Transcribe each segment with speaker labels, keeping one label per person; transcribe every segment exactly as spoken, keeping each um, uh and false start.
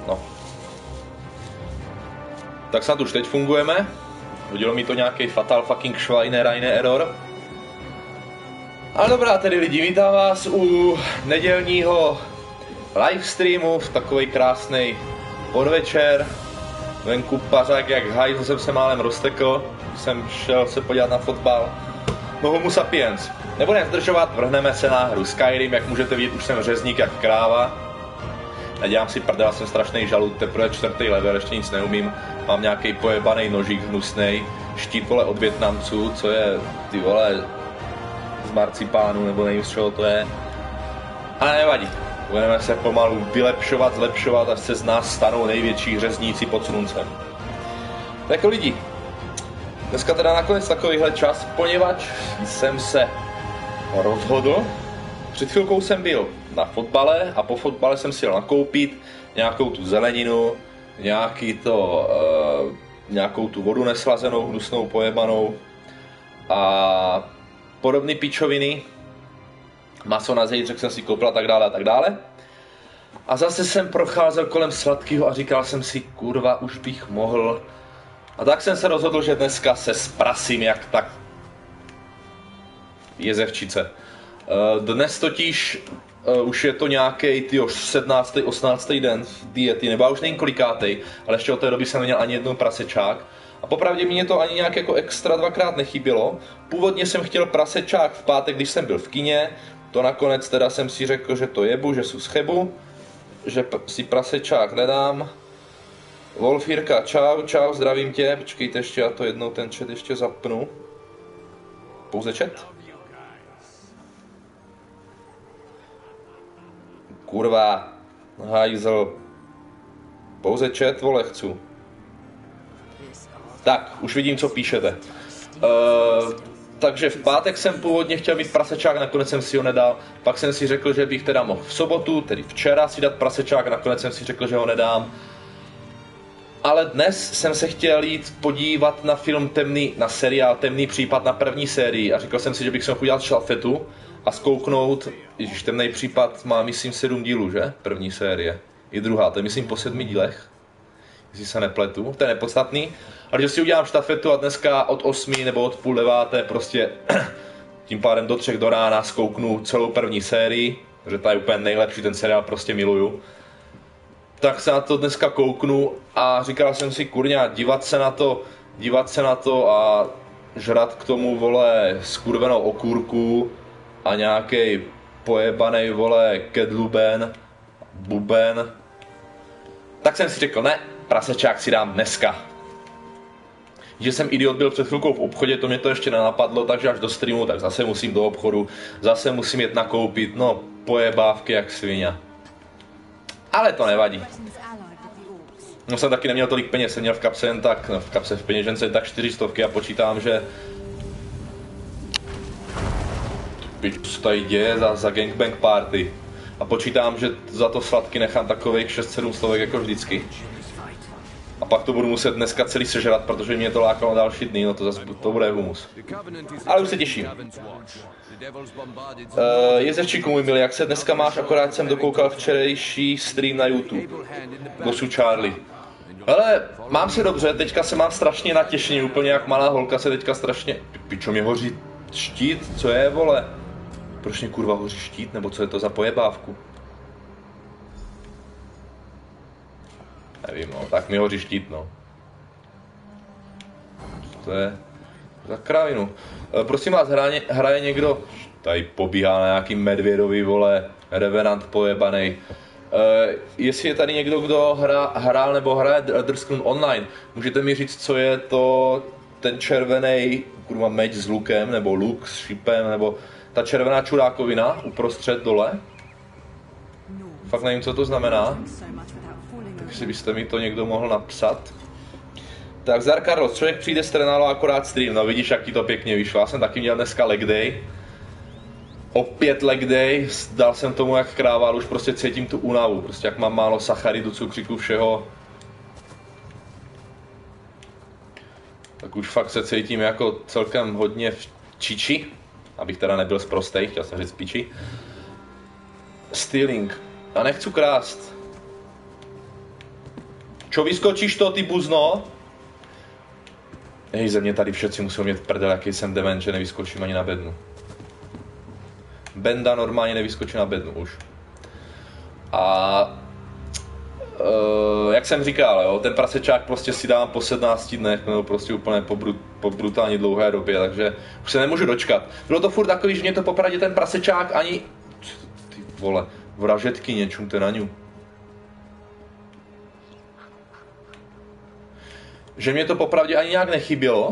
Speaker 1: No. Tak snad už teď fungujeme. Hodilo mi to nějaký fatal fucking Schweinereine error. Ale dobrá tedy lidi, vítám vás u nedělního livestreamu v takovej krásný podvečer. Venku pařák jak hajzl, jsem se málem roztekl. Jsem šel se podívat na fotbal. No homo sapiens. Nebudeme zdržovat, vrhneme se na hru Skyrim, jak můžete vidět, už jsem řezník jak kráva. Nedělám si prdel, jsem strašný žalud, teprve čtvrtý level, ještě nic neumím. Mám nějaký pojebaný nožík hnusnej, štít vole od Vietnamců, co je ty vole z marcipánu, nebo nevím z čeho to je. Ale nevadí, budeme se pomalu vylepšovat, zlepšovat, až se z nás stanou největší řezníci pod sluncem. Tak lidi, dneska teda nakonec takovýhle čas, poněvadž jsem se rozhodl. Před chvilkou jsem byl na fotbale a po fotbale jsem si jel nakoupit nějakou tu zeleninu, nějaký to, uh, nějakou tu vodu neslazenou, hnusnou, pojebanou a podobné pičoviny. Maso na zítřek jsem si koupil a tak dále a tak dále. A zase jsem procházel kolem sladkého a říkal jsem si, kurva, už bych mohl. A tak jsem se rozhodl, že dneska se sprasím jak tak jezevčice. Dnes totiž uh, už je to nějaký tyjo, sedmnáctý osmnáctý den diety, nebo už nevím kolikátej, ale ještě od té doby jsem neměl ani jednou prasečák. A popravdě mě to ani nějak jako extra dvakrát nechybělo. Původně jsem chtěl prasečák v pátek, když jsem byl v kině, to nakonec teda jsem si řekl, že to jebu, že jsou schebu, že si prasečák nedám. Wolfírka, čau, čau, zdravím tě, počkejte ještě, já to jednou ten chat ještě zapnu. Pouze chat? Kurva, hajzl. Pouze chat, vole, chcu. Tak, už vidím, co píšete. Uh, takže v pátek jsem původně chtěl mít prasečák, nakonec jsem si ho nedal. Pak jsem si řekl, že bych teda mohl v sobotu, tedy včera si dát prasečák, nakonec jsem si řekl, že ho nedám. Ale dnes jsem se chtěl jít podívat na film Temný, na seriál Temný případ na první sérii a říkal jsem si, že bych se mohl udělat šlafetu a zkouknout, ježiš, Temný případ má myslím sedm dílů, že? První série. I druhá, to je myslím po sedmi dílech. Jestli se nepletu, to je nepodstatný. Ale že si udělám štafetu a dneska od osmi nebo od půl deváté prostě tím pádem do třech do rána zkouknu celou první sérii, že to je úplně nejlepší, ten seriál prostě miluju. Tak se na to dneska kouknu a říkal jsem si, kurňa, dívat se na to, dívat se na to a žrat k tomu, vole, skurvenou okurku a nějakej pojebanej, vole, kedluben, buben. Tak jsem si řekl, ne, prasečák si dám dneska. Že jsem idiot, byl před chvilkou v obchodě, to mě to ještě nenapadlo, takže až do streamu, tak zase musím do obchodu, zase musím jet nakoupit, no, pojebávky jak svině. Ale to nevadí. No jsem taky neměl tolik peněz, jsem měl v kapse jen tak, no, v kapse v peněžence tak čtyři stovky a počítám, že pič, co tady děje za, za gangbang party. A počítám, že za to sladky nechám takových šest sedm stovek jako vždycky. A pak to budu muset dneska celý sežrat, protože mě to lákalo další dny, no to zase to bude humus. Ale už se těším. Uh, Jezevčíku můj milý, jak se dneska máš, akorát jsem dokoukal včerejší stream na YouTube. Gosu Charlie. Hele, mám se dobře, teďka se mám strašně natěšený, úplně jak malá holka se teďka strašně... Pičo, mě hoří štít, co je, vole? Proč mě kurva hoří štít, nebo co je to za pojebávku? Nevím, no, tak mi hoří štít, no. To je za kravinu. E, prosím vás, hraje, hraje někdo, tady pobíhá na nějaký medvědový, vole, revenant pojebanej. E, jestli je tady někdo, kdo hra, hrál nebo hraje Elder Scrolls Online, můžete mi říct, co je to ten červený, kurva, meč s lukem, nebo luk s šipem, nebo ta červená čurákovina uprostřed dole? Fakt nevím, co to znamená. Takže byste mi to někdo mohl napsat. Tak zdar Carlos, člověk přijde z trenálu akorát stream, no vidíš, jak ti to pěkně vyšlo. Já jsem taky měl dneska leg day. Opět leg day, dal jsem tomu jak kráva, ale už prostě cítím tu únavu. Prostě jak mám málo sacharidu, cukříku, všeho. Tak už fakt se cítím jako celkem hodně v čiči. Abych teda nebyl sprostej, chtěl jsem říct piči. Stealing. Já nechci krást. Čo vyskočíš to, ty buzno? Hej, ze mě tady všetci musí mít prdel, jaký jsem dement, že nevyskočím ani na bednu. Benda normálně nevyskočí na bednu už. A Uh, jak jsem říkal, jo, ten prasečák prostě si dám po sedmnácti dnech, nebo prostě úplně po, brut, po brutálně dlouhé době, takže už se nemůžu dočkat. Bylo to furt takový, že mě to popravdě ten prasečák ani... Ty vole, vražetky něčumte na ňu. Že mě to popravdě ani nějak nechybělo.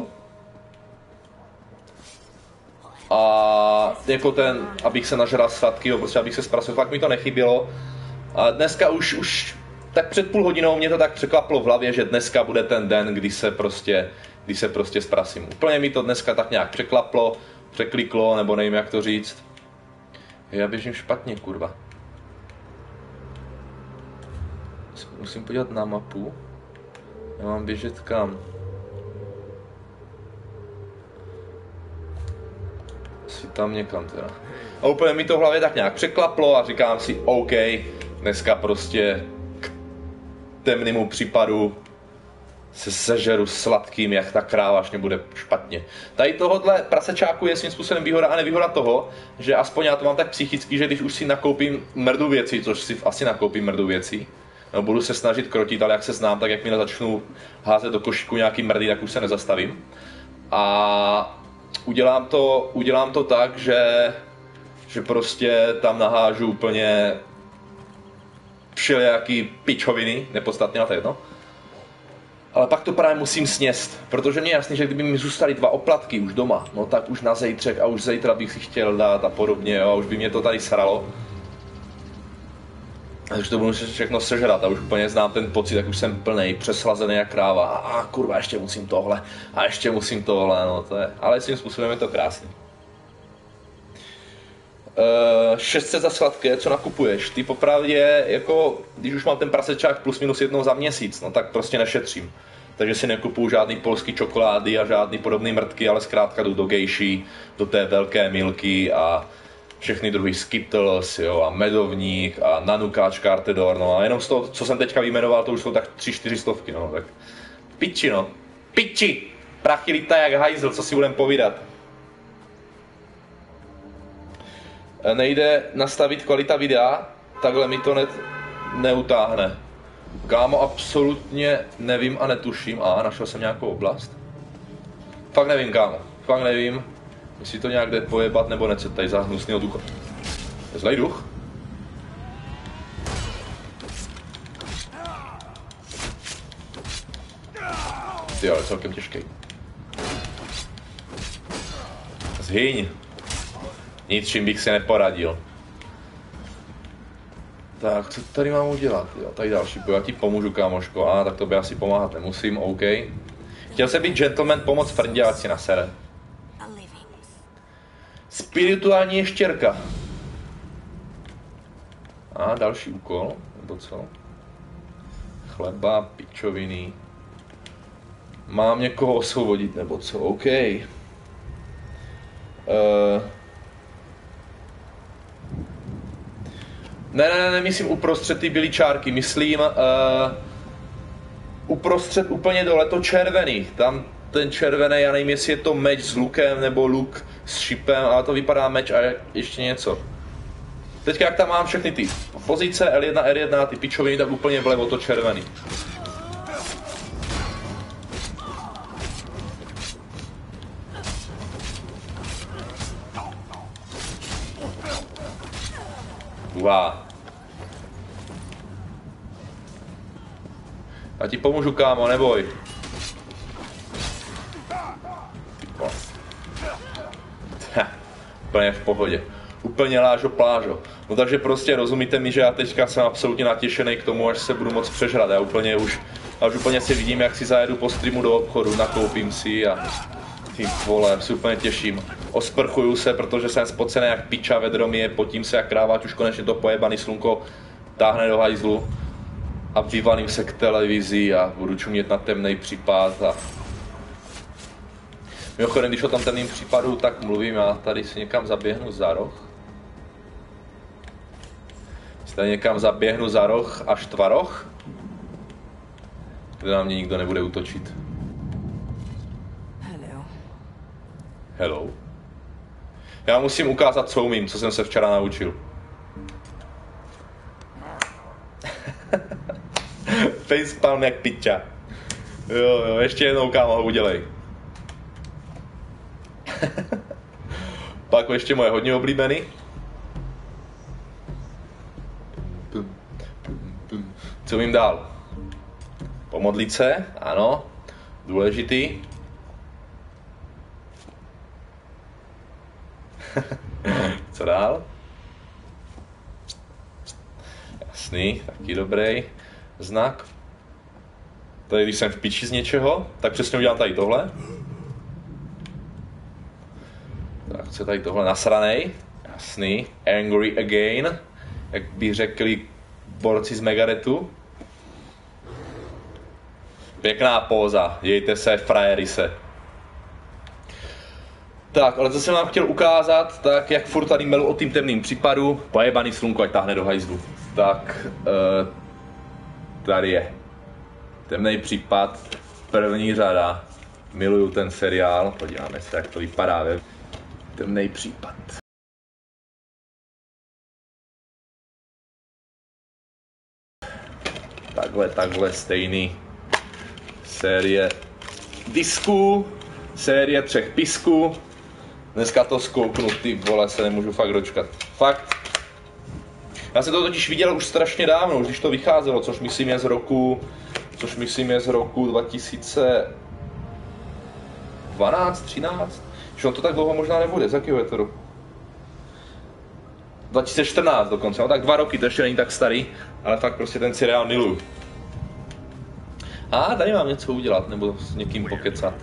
Speaker 1: A jako ten, abych se nažral sladkýho, prostě abych se zpracoval, fakt mi to nechybělo. A dneska už, už tak před půl hodinou mě to tak překlaplo v hlavě, že dneska bude ten den, kdy se prostě, kdy se prostě zprasím. Úplně mi to dneska tak nějak překlaplo, překliklo, nebo nevím jak to říct. Já běžím špatně, kurva. Musím podívat na mapu. Já mám běžet kam? Asi tam někam teda. A úplně mi to v hlavě tak nějak překlaplo a říkám si, OK, dneska prostě k temnému případu se sežeru sladkým, jak ta kráva, až mě bude špatně. Tady tohohle prasečáku je svým způsobem výhoda a nevýhoda toho, že aspoň já to mám tak psychicky, že když už si nakoupím mrdu věcí, což si asi nakoupím mrdu věcí, no, budu se snažit krotit, ale jak se znám, tak jak mi začnu házet do košíku nějaký mrdy, tak už se nezastavím. A udělám to, udělám to tak, že, že prostě tam nahážu úplně všelijaký pičoviny, nepodstatně na to jedno. Ale pak to právě musím sněst, protože mě je jasný, že kdyby mi zůstaly dva oplatky už doma, no tak už na zejtřek a už zítra bych si chtěl dát a podobně, jo, a už by mě to tady sralo. Takže to budu muset všechno sežrat a už úplně znám ten pocit, jak už jsem plnej, přeslazený jak kráva. A, a kurva, ještě musím tohle, a ještě musím tohle, no to je, ale svým způsobem je to krásný. Uh, šest set za sladké, co nakupuješ? Ty popravdě, jako, když už mám ten prasečák plus minus jednou za měsíc, no tak prostě nešetřím. Takže si nekupuju žádný polský čokolády a žádný podobný mrtky, ale zkrátka jdu do gejší, do té velké Milky a všechny druhy Skittles, jo, a medovník a nanukáč Cartedor, no a jenom z toho, co jsem teďka vyjmenoval, to už jsou tak tři čtyři stovky, no, tak piči, no, piči, prachy lítá jak hajzl, co si budem povídat. Nejde nastavit kvalita videa, takhle mi to ne, neutáhne. Kámo, absolutně nevím a netuším. A, našel jsem nějakou oblast. Fakt nevím, kámo, fakt nevím, jestli to nějak jde pojebat nebo nechce tady za hnusnýho ducha. Je zlej duch? Ty ale celkem těžký. Zhyň. Nic, čím bych si neporadil. Tak, co tady mám udělat? Jo, tady další, já ti pomůžu, kámoško. A, tak to by asi pomáhat nemusím, OK. Chtěl jsem být gentleman, pomoct frndělaci na sere. Spirituální ještěrka. A, další úkol, nebo co? Chleba, pičoviny. Mám někoho osvobodit, nebo co? OK. Uh, Ne, ne, ne, nemyslím uprostřed ty bílé čárky, myslím uh, uprostřed úplně dole to červený. Tam ten červený, já nevím, jestli je to meč s lukem nebo luk s šipem, ale to vypadá meč a ještě něco. Teďka jak tam mám všechny ty pozice, L jedna, R jedna, ty pičoviny, tak úplně vlevo to červený. Wow. Já ti pomůžu, kámo, neboj. Úplně v pohodě. Úplně lážo plážo. No takže prostě rozumíte mi, že já teďka jsem absolutně natěšený k tomu, až se budu moc přežrat. Já úplně už, až úplně si vidím, jak si zajedu po streamu do obchodu, nakoupím si a ty vole, si úplně těším. Osprchuju se, protože jsem spocený jak piča ve dromě, potím se jak kráva, už konečně to pojebaný slunko táhne do hajzlu a vyvalím se k televizi a budu čumět na temnej případ a... Mimochodem, když o tom temným případu tak mluvím, já tady si někam zaběhnu za roh. Si tady někam zaběhnu za roh až tvaroh. kde na mě nikdo nebude útočit.
Speaker 2: Hello.
Speaker 1: Hello. Já musím ukázat, co umím, co jsem se včera naučil. Facepalm jak piča. Jo, jo, ještě jednou, kámo, udělej. Pak ještě moje hodně oblíbený. Co umím dál? Pomodlit se, ano, důležitý. Co dál? Jasný, taky dobrý znak. Tady, když jsem v piči z něčeho, tak přesně udělám tady tohle. Tak, co tady tohle? Nasranej. Jasný. Angry again. Jak by řekli borci z Megaretu. Pěkná póza. Jejte se, frajeri se. Tak, ale co jsem vám chtěl ukázat, tak jak furt tady melu o tým temným případu. Pojebaný slunko, ať táhne do hajzlu. Tak, uh, tady je. Temný případ, první řada. Miluju ten seriál, podíváme se, jak to vypadá. Temný případ. Takhle, takhle stejný. Série disků, série třech pisků. Dneska to zkouknu, ty vole, se nemůžu fakt dočkat. Fakt. Já jsem to totiž viděl už strašně dávno, už když to vycházelo, což myslím je z roku, což myslím je z roku dva tisíce dvanáct, třináct. Že on to tak dlouho možná nebude, z jakého je to roku? dva tisíce čtrnáct dokonce, no tak dva roky, to ještě není tak starý, ale fakt prostě ten seriál miluju. A tady mám něco udělat, nebo s někým pokecat.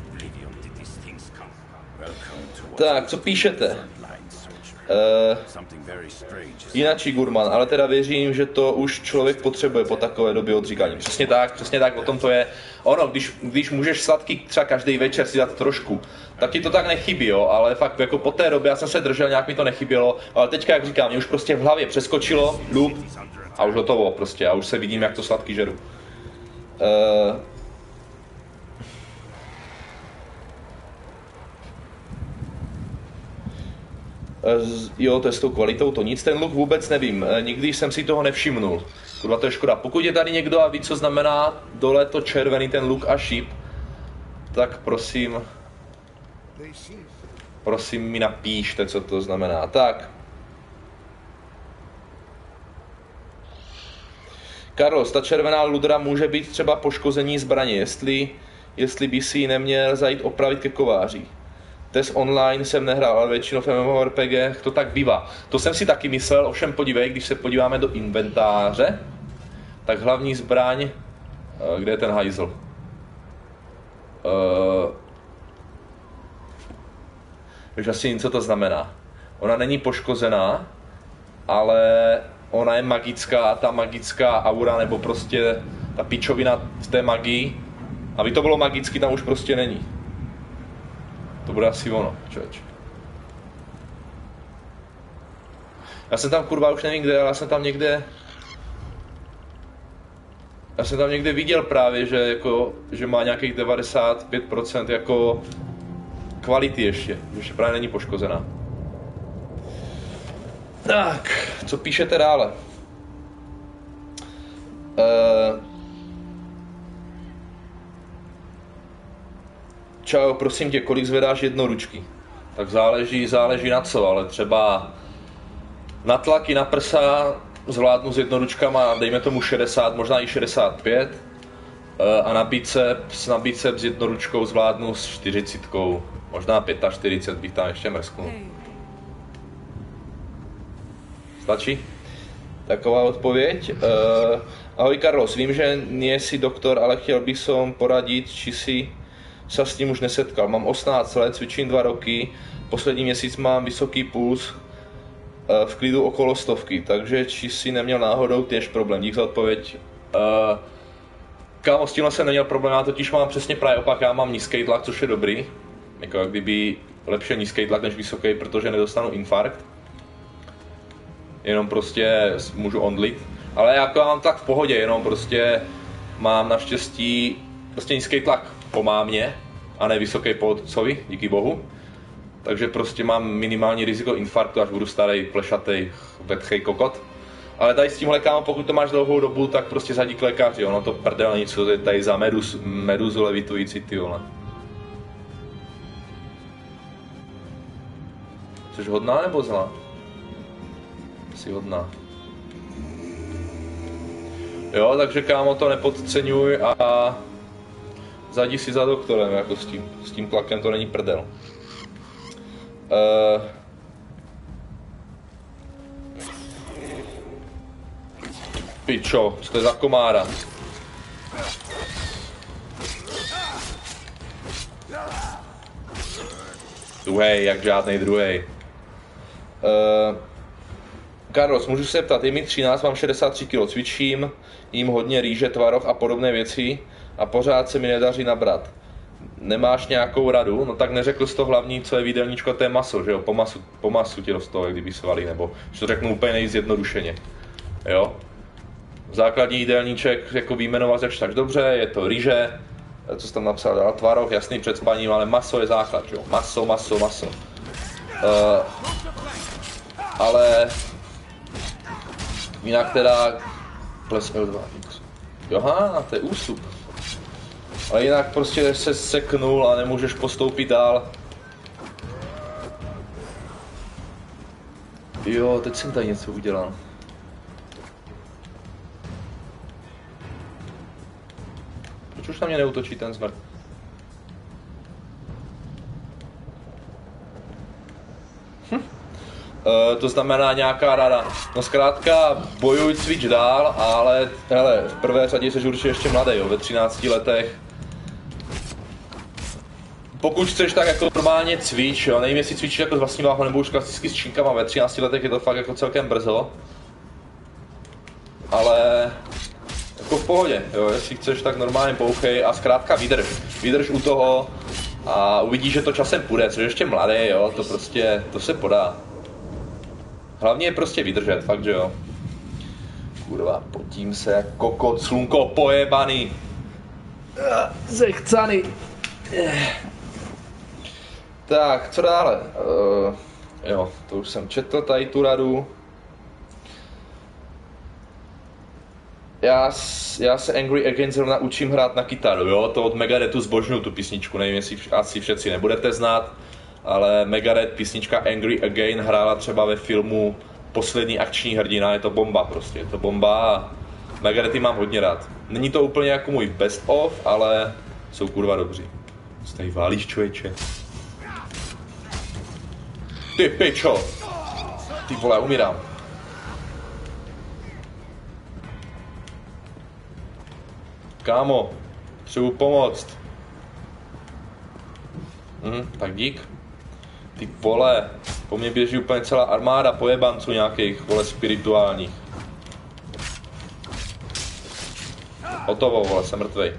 Speaker 1: Tak, co píšete? Uh, Jinačí Gurman, ale teda věřím, že to už člověk potřebuje po takové době odříkání. Přesně tak, přesně tak, o tom to je. Ono, když, když můžeš sladký třeba každý večer si dát trošku, tak ti to tak nechybí, jo, ale fakt jako po té době já jsem se držel, nějak mi to nechybělo, ale teďka, jak říkám, mě už prostě v hlavě přeskočilo, lup, a už hotovo prostě, a už se vidím, jak to sladký žeru. Uh, Jo, to je s tou kvalitou, to nic, ten look vůbec nevím, nikdy jsem si toho nevšimnul. Kurva, to je škoda. Pokud je tady někdo a ví, co znamená dole to červený, ten look a šíp, tak prosím, prosím mi napíšte, co to znamená. Tak. Carlos, ta červená ludra může být třeba poškození zbraně, jestli, jestli by si ji neměl zajít opravit ke kováři. Test online jsem nehrál, ale většinou v MMORPG to tak bývá. To jsem si taky myslel, ovšem podívej, když se podíváme do inventáře, tak hlavní zbraň, kde je ten hajzl? Uh, víš asi co to znamená. Ona není poškozená, ale ona je magická, ta magická aura, nebo prostě ta pičovina v té magii. Aby to bylo magicky, tam už prostě není. To bude asi ono, člověč. Já jsem tam kurva už nevím kde, ale já jsem tam někde... Já jsem tam někde viděl právě, že jako, že má nějakých devadesát pět procent jako kvality ještě, že právě není poškozená. Tak, co píšete dále? Uh, Čau, prosím tě, kolik zvedáš jednoručky? Tak záleží, záleží na co, ale třeba na tlaky na prsa zvládnu s jednoručkama, dejme tomu šedesát, možná i šedesát pět. A na biceps, na biceps s jednoručkou zvládnu s čtyřicítkou, možná čtyřicet pět bych tam ještě mrsknul. Stačí? Taková odpověď. Uh, ahoj Carlos, vím, že nie si doktor, ale chtěl bych som poradit, či si sa s tím už nesetkal. Mám osmnáct let, cvičím dva roky, poslední měsíc mám vysoký puls, uh, v klidu okolo stovky, takže či si neměl náhodou těž problém. Dík za odpověď. Uh, Kámo, s tímhle jsem neměl problém, já totiž mám přesně právě opak, já mám nízký tlak, což je dobrý. Jako jak kdyby lepší nízký tlak než vysoký, protože nedostanu infarkt. Jenom prostě můžu ondlit. Ale jako já mám tak v pohodě, jenom prostě mám naštěstí prostě nízký tlak po mámě a ne vysoký po otcovi, díky bohu. Takže prostě mám minimální riziko infarktu, až budu starý, plešatý, vetchej kokot. Ale tady s tímhle, kámo, pokud to máš dlouhou dobu, tak prostě zadí k lékaři, ono to prdel nic, co je tady za meduz, meduzu levitující, ty vole. Jsi hodná nebo zlá? Jsi hodná. Jo, takže kámo, to nepodceňuj a zajdi si za doktorem, jako s tím, s tím tlakem to není prdel. Uh, pičo, co to je za komára? Druhej, jak žádnej druhej. Uh, Carlos, můžu se ptat, je mi třináct, mám šedesát tři kilo, cvičím, jím hodně rýže, tvaroh a podobné věci a pořád se mi nedaří nabrat. Nemáš nějakou radu? No tak neřekl jsi to hlavní, co je v jídelníčku, to je maso, že jo? Po masu, po masu ti rostou, jak kdyby svaly, nebo že to řeknu úplně nejzjednodušeně. Jo? Základní jídelníček, jako vyjmenovat řekl tak dobře, je to rýže, co jsi tam napsal dál, tvaroh, jasný před spaním, ale maso je základ, že jo? Maso, maso, maso. Uh, ale jinak teda ples L dva X. Joha, to je ústup. Ale jinak prostě se seknul a nemůžeš postoupit dál. Jo, teď jsem tady něco udělal. Proč už na mě neutočí ten zmrt? Hm. Uh, to znamená nějaká rada. No zkrátka, bojuj, cvič dál, ale hele, v prvé řadě jsi určitě ještě mladý, jo, ve třinácti letech. Pokud chceš, tak jako normálně cvič, jo, nevím, jestli cvičíš jako s vlastní váhou nebo už klasicky s činkama, ve třinácti letech je to fakt jako celkem brzo. Ale jako v pohodě, jo, jestli chceš, tak normálně bouchej a zkrátka vydrž. Vydrž u toho a uvidíš, že to časem půjde, což je ještě mladý, jo, to prostě, to se podá. Hlavně je prostě vydržet, fakt, že jo. Kurva, potím se jak kokot, slunko pojebaný. Zechcaný. Tak, co dále? Uh, jo, to už jsem četl tady tu radu. Já, já se Angry Again zrovna učím hrát na kytaru, jo, to od Megadethu zbožňuju tu písničku, nevím, jestli asi všetci nebudete znát, ale Megadeth, písnička Angry Again hrála třeba ve filmu Poslední akční hrdina, je to bomba prostě, je to bomba a Megadethy mám hodně rád. Není to úplně jako můj best of, ale jsou kurva dobří. Co tady válíš, člověče? Ty pičo! Ty vole, umírám. Kámo, potřebuji pomoct. Hm, tak dík. Ty vole, po mně běží úplně celá armáda pojebanců nějakých, vole, spirituálních. Hotovo, vole, jsem mrtvej.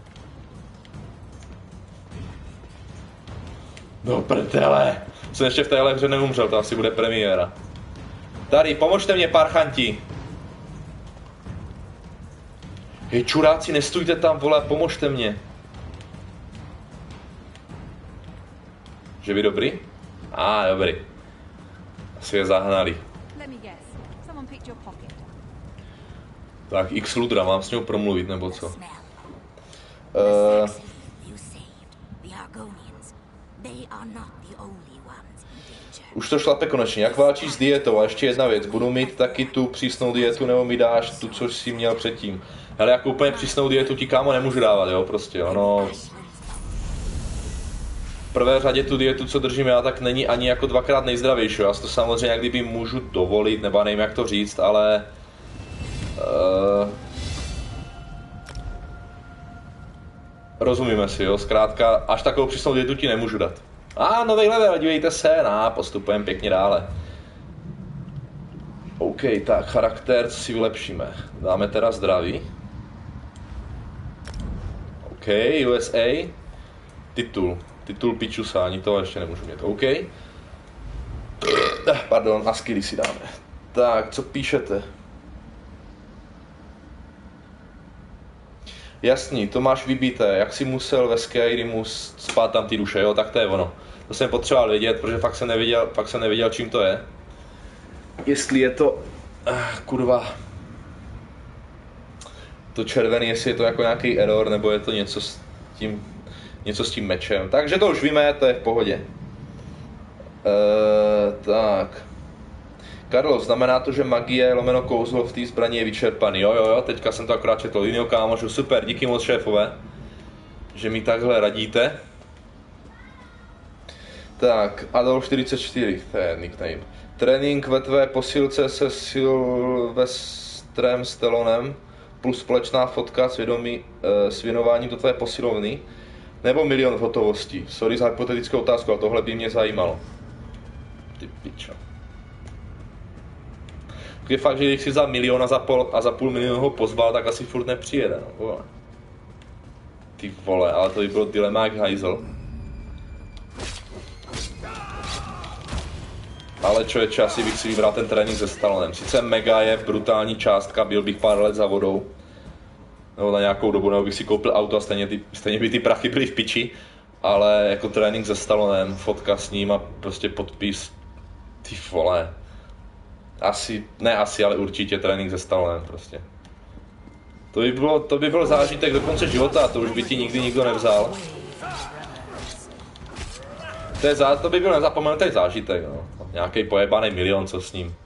Speaker 1: No prdele, jsem ještě v téhle hře neumřel, to asi bude premiéra. Tady, pomožte mě, parchanti. Hej, čuráci, nestůjte tam, vole, pomožte mě. Že vy dobrý? A, ah, dobrý. Asi je zahnali. Tak, X Ludra, mám s ním promluvit, nebo co? Uh, už to šlape konečně. Jak válčíš s dietou? A ještě jedna věc. Budu mít taky tu přísnou dietu, nebo mi dáš tu, což jsi měl předtím? Hele, jako úplně přísnou dietu ti, kámo, nemůžu dávat, jo, prostě, ono... V prvé řadě tu dietu, co držím já, tak není ani jako dvakrát nejzdravější. Já si to samozřejmě jak kdyby můžu dovolit, nebo nevím, jak to říct, ale... Uh, rozumíme si, jo, zkrátka, až takovou přísnou dietu ti nemůžu dát. A ah, nový level, dívejte se, no, postupujeme pěkně dále. OK, tak charakter, co si vylepšíme? Dáme teda zdraví. OK, U S A. Titul. Titul pičusa, ani toho ještě nemůžu mít. OK. Pardon, a skilly si dáme. Tak, co píšete? Jasný, to máš vybité, jak jsi musel ve Skyrimu spát tam ty duše, jo, tak to je ono. To jsem potřeboval vědět, protože fakt jsem nevěděl, fakt jsem nevěděl, čím to je. Jestli je to, ah, kurva, to červený, jestli je to jako nějaký error, nebo je to něco s tím, něco s tím mečem. Takže to už víme, to je v pohodě. Uh, tak. Karlo, znamená to, že magie lomeno kouzlo v té zbraní je vyčerpaný. Jo, jo, jo, teďka jsem to akorát četl. Linio kámošu, super, díky moc šéfové, že mi takhle radíte. Tak, Adolf čtyřicet čtyři, to je nickname. Trénink ve tvé posilce se Sylvestrem Stallonem plus společná fotka s, vědomí, s věnováním do tvé posilovny nebo milion v hotovosti. Sorry za hypotetickou otázku, ale tohle by mě zajímalo. Ty pičo. Je fakt, že když si za milion a za, pol, a za půl milionu ho pozval, tak asi furt nepřijede, no, vole. Ty vole, ale to by bylo dilema jak hajzel. Ale člověče, asi bych si vybral ten trénink se Stallonem. Sice mega je brutální částka, byl bych pár let za vodou. Nebo na nějakou dobu, nebo bych si koupil auto a stejně, ty, stejně by ty prachy byly v piči. Ale jako trénink se Stallonem, fotka s ním a prostě podpis. Ty vole. Asi, ne asi, ale určitě trénink se Stallonem prostě. To by bylo, to by byl zážitek do konce života, to už by ti nikdy nikdo nevzal. To, je zá, to by byl nezapomenutý zážitek, no. Nějaký pojebaný milion, co s ním.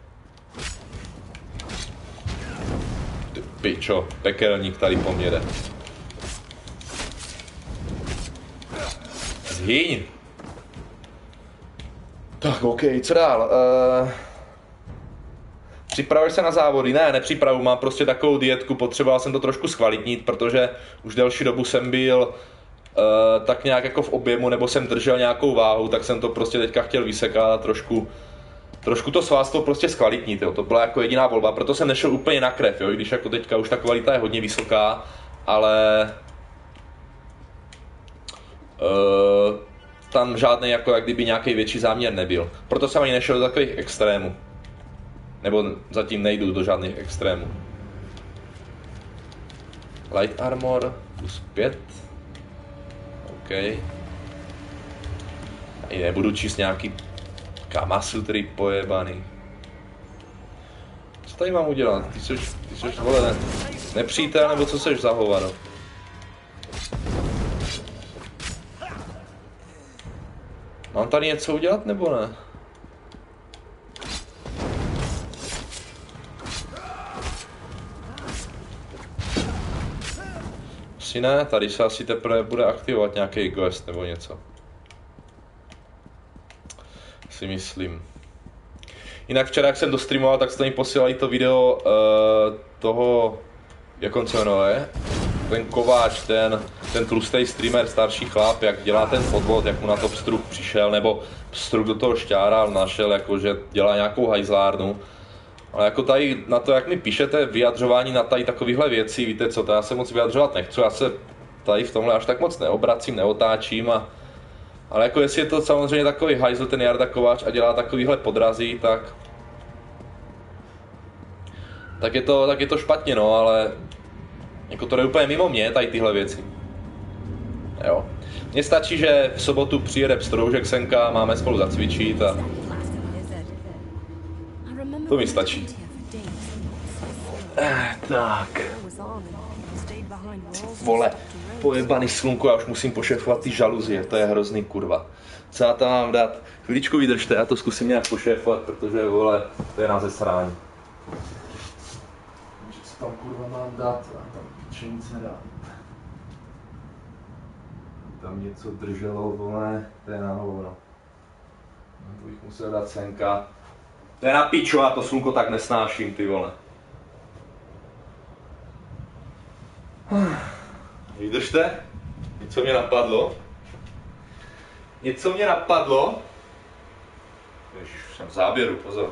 Speaker 1: Ty pičo, pekelník tady po mně jde. Zhyň! Tak, OK, co dál? Uh... Připravuješ se na závody? Ne, nepřipravu, mám prostě takovou dietku, potřeboval jsem to trošku zkvalitnit, protože už delší dobu jsem byl Uh, tak nějak jako v objemu, nebo jsem držel nějakou váhu, tak jsem to prostě teďka chtěl vysekat a trošku, trošku to svalstvo prostě zkvalitnit, jo. To byla jako jediná volba, proto jsem nešel úplně na krev, jo. I když jako teďka už ta kvalita je hodně vysoká, ale uh, tam žádný jako jak kdyby nějaký větší záměr nebyl. Proto jsem ani nešel do takových extrémů. Nebo zatím nejdu do žádných extrémů. Light armor plus pět. OK. Ani nebudu číst nějaký kamasutry pojebaný. Co tady mám udělat? Ty jsi, ty jsi vole, ne, nepřítel, nebo co seš za hovado? Mám tady něco udělat, nebo ne? Asi ne, tady se asi teprve bude aktivovat nějaký ghost nebo něco. Si myslím. Jinak včera, jak jsem dostreamoval, tak jste mi posílali to video uh, toho, jak on se jmenuje, ten kováč, ten, ten tlustý streamer, starší chlap, jak dělá ten podvod, jak mu na to pstruh přišel, nebo pstruh do toho šťáral, našel, jako že dělá nějakou hajzlárnu. Ale jako tady na to, jak mi píšete vyjadřování na tady takovýhle věci, víte co, to já se moc vyjadřovat nechci, já se tady v tomhle až tak moc neobracím, neotáčím a... Ale jako jestli je to samozřejmě takový hajzl, ten Jarda Kováč a dělá takovýhle podrazí, tak... Tak je to, tak je to špatně, no, ale... Jako to jde úplně mimo mě, tady tyhle věci. Jo. Mně stačí, že v sobotu přijede pstroužek senka, máme spolu zacvičit a... To mi stačí. Eh, tak. Vole, pojebaný slunko, já už musím pošéfovat ty žaluzie, to je hrozný, kurva. Co já tam mám dát? Chviličku vydržte, já to zkusím nějak pošéfovat, protože, vole, to je na zesrání. Co tam, kurva, mám dát? Já tam piče nic nedám. Tam něco drželo, vole, to je na hovno. To bych musel dát senka. To je na piču, já to slunko tak nesnáším, ty vole. Vydržte. Něco mě napadlo. Něco mě napadlo. Ježiš, jsem v záběru, pozor.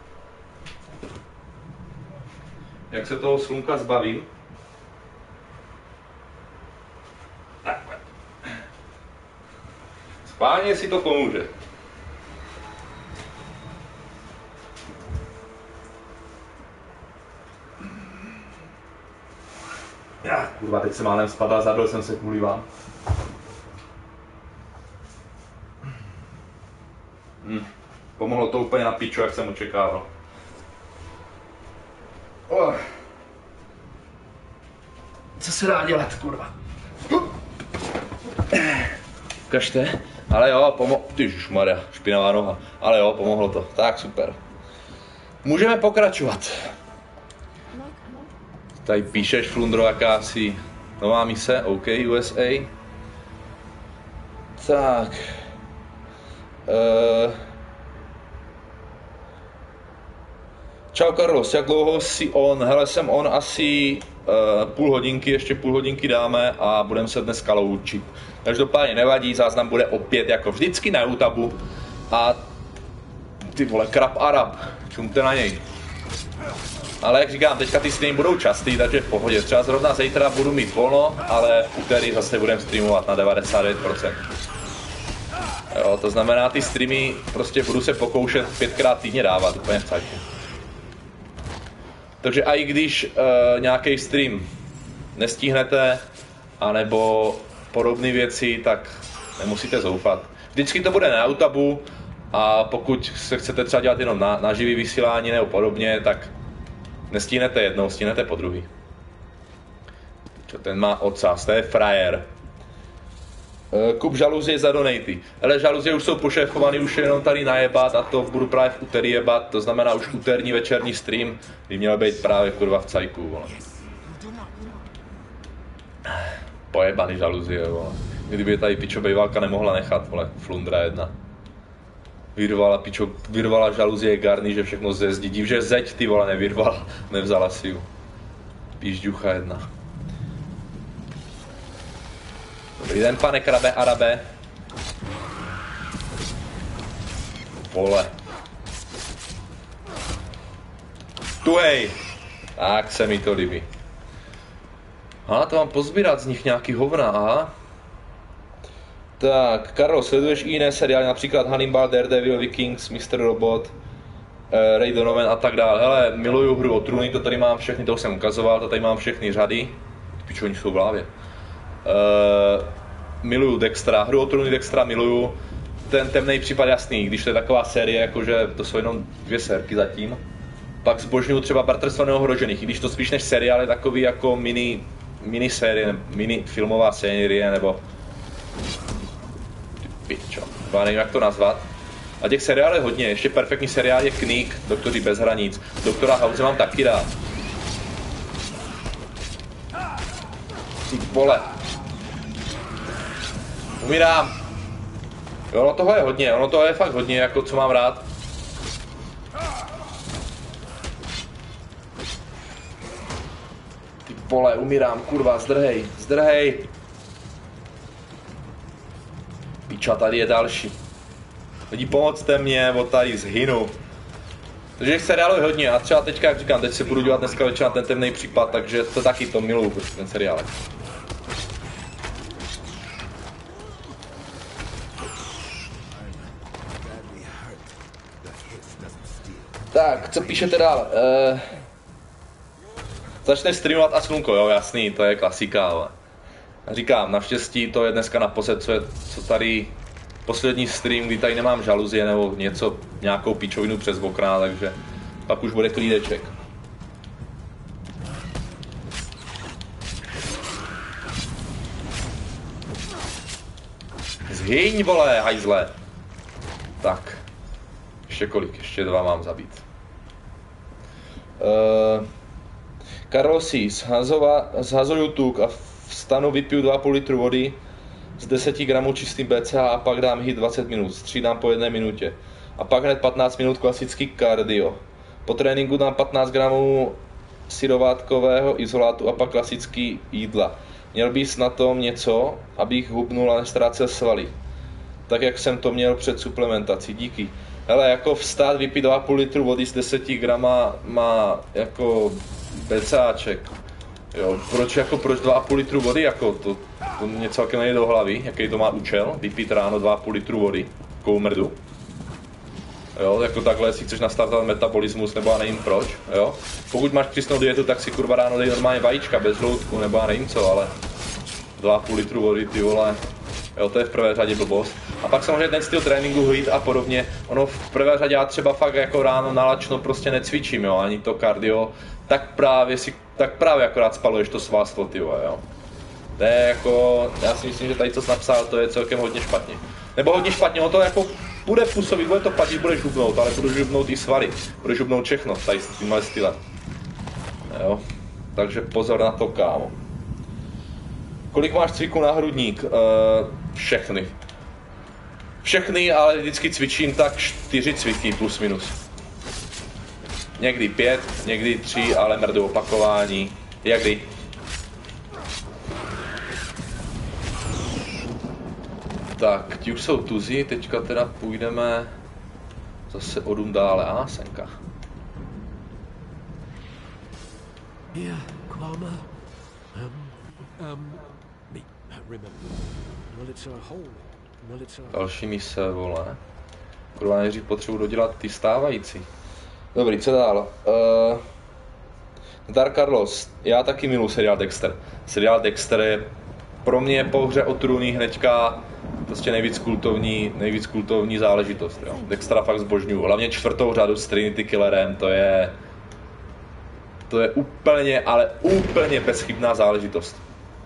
Speaker 1: Jak se toho slunka zbavím? Takhle. Spálně si to pomůže. Já, kurva, teď jsem málem spadl, zabil jsem se kvůli vám. Hm. Pomohlo to úplně na piču, jak jsem očekával. Oh. Co se dá dělat, kurva? Ukažte. Ale jo, pomohlo. Ježišmarja, špinavá noha. Ale jo, pomohlo to. Tak, super. Můžeme pokračovat. Tady píšeš, Flundro, jakási nová mise, OK, U S A. Tak. Uh... Čau Carlos, jak dlouho jsi on? Hele, jsem on asi uh, půl hodinky, ještě půl hodinky dáme a budeme se dneska loučit. Každopádně nevadí, záznam bude opět jako vždycky na YouTube. A ty vole, krab Arab, čumte na něj. Ale jak říkám, teďka ty streamy budou častý, takže v pohodě. Třeba zrovna zítra budu mít volno, ale v úterý zase budeme streamovat na devadesát devět procent. Jo, to znamená, ty streamy prostě budu se pokoušet pětkrát týdně dávat, úplně v cajku. Takže i když uh, nějaký stream nestihnete, anebo podobné věci, tak nemusíte zoufat. Vždycky to bude na YouTube a pokud se chcete třeba dělat jenom na, na živý vysílání nebo podobně, tak nestihnete jednou, stihnete po druhý. Čo ten má ocas, to je frajer. Kup žaluzie za donaty. Ale žaluzie už jsou pošéfovaný, už je jenom tady najebat a to budu právě v úterý jebat, to znamená už úterní večerní stream by měl být právě kurva v cajku, vole. Pojebaný žaluzie, vole. Kdyby tady pičo bejválka nemohla nechat, vole, Flundra jedna. Vyrvala pičo, vyrvala žaluzie Garny, že všechno zezdí, div, že zeď ty vole nevyrvala, nevzala si ju. Pížďucha jedna. Dobrý den, pane krabe Arabe. Vole. Tuhej. Tak se mi to líbí. Aha, to mám pozbírat z nich nějaký hovna, aha. Tak, Karlo, sleduješ i jiné seriály, například Hannibal, Daredevil, Vikings, mister Robot, eh, Ray Donovan a tak dále. Hele, miluju hru o trůny, to tady mám všechny, to jsem ukazoval, to tady mám všechny řady. Pičo, oni jsou v hlavě. Uh, miluju Dextra, hru o trůny Dextra miluju. Ten temnej případ jasný, když to je taková série, jakože to jsou jenom dvě sérky zatím. Pak zbožňuju třeba Bratrstvo neohrožených, i když to spíš než seriál je takový jako mini, mini série, mini filmová série, nebo... Ty pičo, já nevím jak to nazvat. A těch seriálů je hodně, ještě perfektní seriál je Kník, Doktory bez hranic. Doktora House mám taky rád. Ty vole. Umírám. Jo, ono toho je hodně, ono toho je fakt hodně, jako co mám rád. Ty vole, umírám, kurva, zdrhej, zdrhej. Piča, tady je další. Lidi, pomocte mě, bo tady zhynu. Takže těch seriálů je hodně a třeba teďka, jak říkám, teď si budu dělat dneska večer na ten temný případ, takže to taky to miluju, prostě ten seriálek. Tak, co píšete dál? Uh, začneš streamovat a slunko, jo, jasný, to je klasika, ale říkám, naštěstí to je dneska naposled, co, je, co tady poslední stream, kdy tady nemám žaluzie nebo něco, nějakou píčovinu přes okna, takže pak už bude klídeček. Zhyň, vole, hajzle. Tak. Ještě kolik? Ještě dva mám zabít. Uh, Karlosi, zhazuju tuk a vstanu, vypiju dva a půl litru vody z deset gramů čistým B C A a pak dám hit dvacet minut, střídám po jedné minutě. A pak hned patnáct minut klasický kardio. Po tréninku dám patnáct gramů syrovátkového izolátu a pak klasický jídla. Měl bys na tom něco, abych hubnul a nestrácel svaly. Tak jak jsem to měl před suplementací, díky. Hele, jako vstát, vypít dva a půl litru vody z deset grama má jako BCáček. Jo, proč jako proč dva a půl litru vody, jako to, to mě celkem nejde do hlavy, jaký to má účel, vypít ráno dva a půl litru vody, kou mrdu. Jo, jako takhle si chceš nastartovat metabolismus, nebo já nevím proč, jo. Pokud máš přísnou dietu, tak si kurva ráno dej normálně vajíčka bez žloutku, nebo já nevím co, ale dva a půl litru vody, ty vole. Jo, to je v prvé řadě blbost. A pak samozřejmě ten styl tréninku, hlíd a podobně, ono v prvé řadě já třeba fakt jako ráno nalačno prostě necvičím, jo, ani to kardio, tak právě si, tak právě akorát spaluješ to svalstvo, ty vole, jo. To je jako, já si myslím, že tady co jsi napsal, to je celkem hodně špatně. Nebo hodně špatně, ono to jako bude působit, bude to platit, budeš žubnout, ale budeš žubnout i svaly, budeš žubnout všechno, tady s tímhle stylem. Jo, takže pozor na to, kámo. Kolik máš cviků na hrudník? Uh, všechny. Všechny, ale vždycky cvičím tak čtyři cviky plus minus. Někdy pět, někdy tři, ale mrdu opakování. Jakdy? Tak, ti už jsou tuzi, teďka teda půjdeme zase o dům dále. A, senka.
Speaker 2: Yeah, Kwama. Um, um, me, remember. Well, it's a hole. Well, it's a...
Speaker 1: Další mise, vole. Kurva, nejdřív potřebuji dodělat ty stávající. Dobrý, co dál? Uh, Dark Carlos. Já taky miluji seriál Dexter. Seriál Dexter je pro mě po hře o trůny hnedka prostě nejvíc kultovní, nejvíc kultovní záležitost. Jo. Dextera fakt zbožňuju. Hlavně čtvrtou řadu s Trinity Killerem, to je... To je úplně, ale úplně bezchybná záležitost.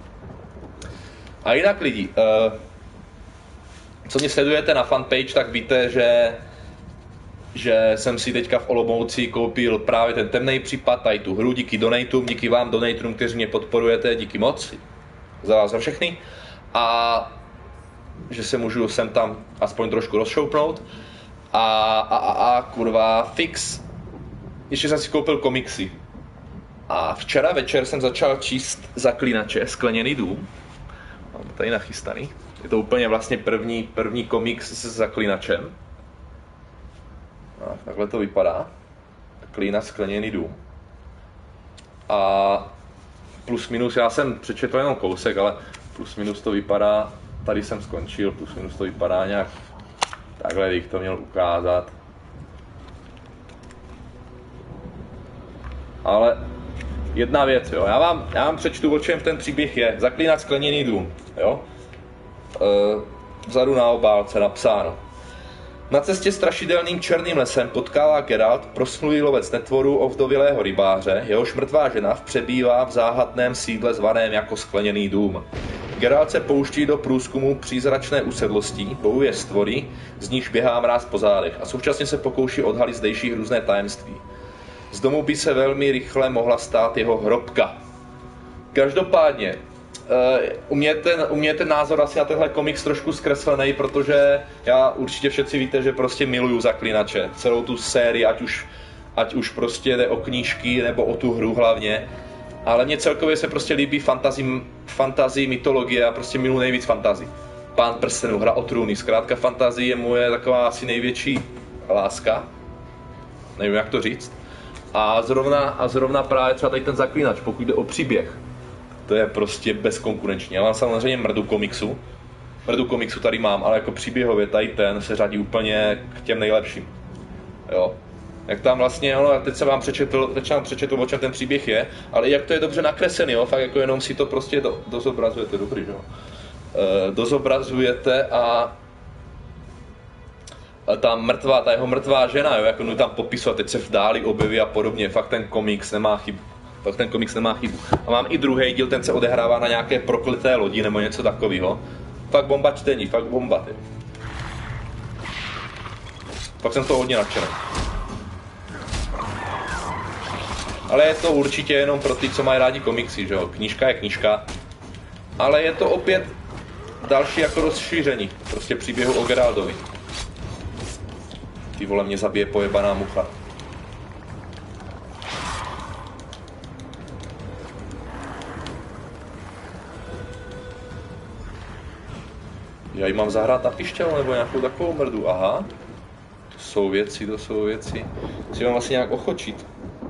Speaker 1: A jinak lidi, uh, co mě sledujete na fanpage, tak víte, že, že jsem si teďka v Olomouci koupil právě ten temnej případ, tady tu hru, díky donatům, díky vám donatorům, kteří mě podporujete, díky moc, za vás za všechny. A že se můžu sem tam aspoň trošku rozšoupnout. A, a, a, a kurva, fix. Ještě jsem si koupil komiksy. A včera večer jsem začal číst Zaklínače, Skleněný dům. Mám tady nachystaný. Je to úplně vlastně první, první komiks s Zaklínačem. A takhle to vypadá. Zaklínač, Skleněný dům. A plus minus, já jsem přečetl jenom kousek, ale plus minus to vypadá, tady jsem skončil, plus minus to vypadá nějak takhle, bych to měl ukázat. Ale jedna věc, jo, já vám, já vám přečtu, o čem ten příběh je. Zaklínač, Skleněný dům, jo. E, vzadu na obálce napsáno. Na cestě strašidelným černým lesem potkává Geralt proslulý lovec netvorů ovdovělého rybáře, jehož mrtvá žena přebývá v záhadném sídle zvaném jako Skleněný dům. Geralt se pouští do průzkumu přízračné usedlosti, bojuje s tvory, z níž běhá mráz po zádech a současně se pokouší odhalit zdejší hrůzné tajemství. Z domu by se velmi rychle mohla stát jeho hrobka. Každopádně, u mě, ten, u mě je ten názor asi na tenhle komiks trošku zkreslený, protože já určitě všetci víte, že prostě miluju Zaklínače. Celou tu sérii, ať už, ať už prostě jde o knížky nebo o tu hru hlavně. Ale mně celkově se prostě líbí fantasy, fantasy mytologie a prostě miluji nejvíc fantasy. Pán prstenů, Hra o trůny, zkrátka fantasy je moje taková asi největší láska. Nevím, jak to říct. A zrovna, a zrovna právě třeba tady ten Zaklínač, pokud jde o příběh, to je prostě bezkonkurenční. Já mám samozřejmě mrdu komiksu, mrdu komiksu tady mám, ale jako příběhově tady ten se řadí úplně k těm nejlepším. Jo. Jak tam vlastně, ono, teď jsem vám přečetl, teď jsem vám přečetl, o čem ten příběh je, ale jak to je dobře nakreslený, jo, fakt jako jenom si to prostě do, dozobrazujete, dobrý, jo. E, dozobrazujete a ta mrtvá, ta jeho mrtvá žena, jo, jako no tam popisovat, teď se v dáli objeví a podobně, fakt ten komiks nemá chybu. Fakt ten komiks nemá chybu. A mám i druhý díl, ten se odehrává na nějaké prokleté lodi nebo něco takového. Fakt bomba čtení, fakt bomba, ty. Fakt jsem to hodně nadšený. Ale je to určitě jenom pro ty, co mají rádi komiksy, že jo. Knížka je knížka. Ale je to opět další jako rozšíření. Prostě příběhu o Geraldovi. Ty vole, mě zabije pojebaná mucha. Já ji mám zahrát na pištěl nebo nějakou takovou mrdu, aha. To jsou věci, to jsou věci. Si mám asi nějak ochočit.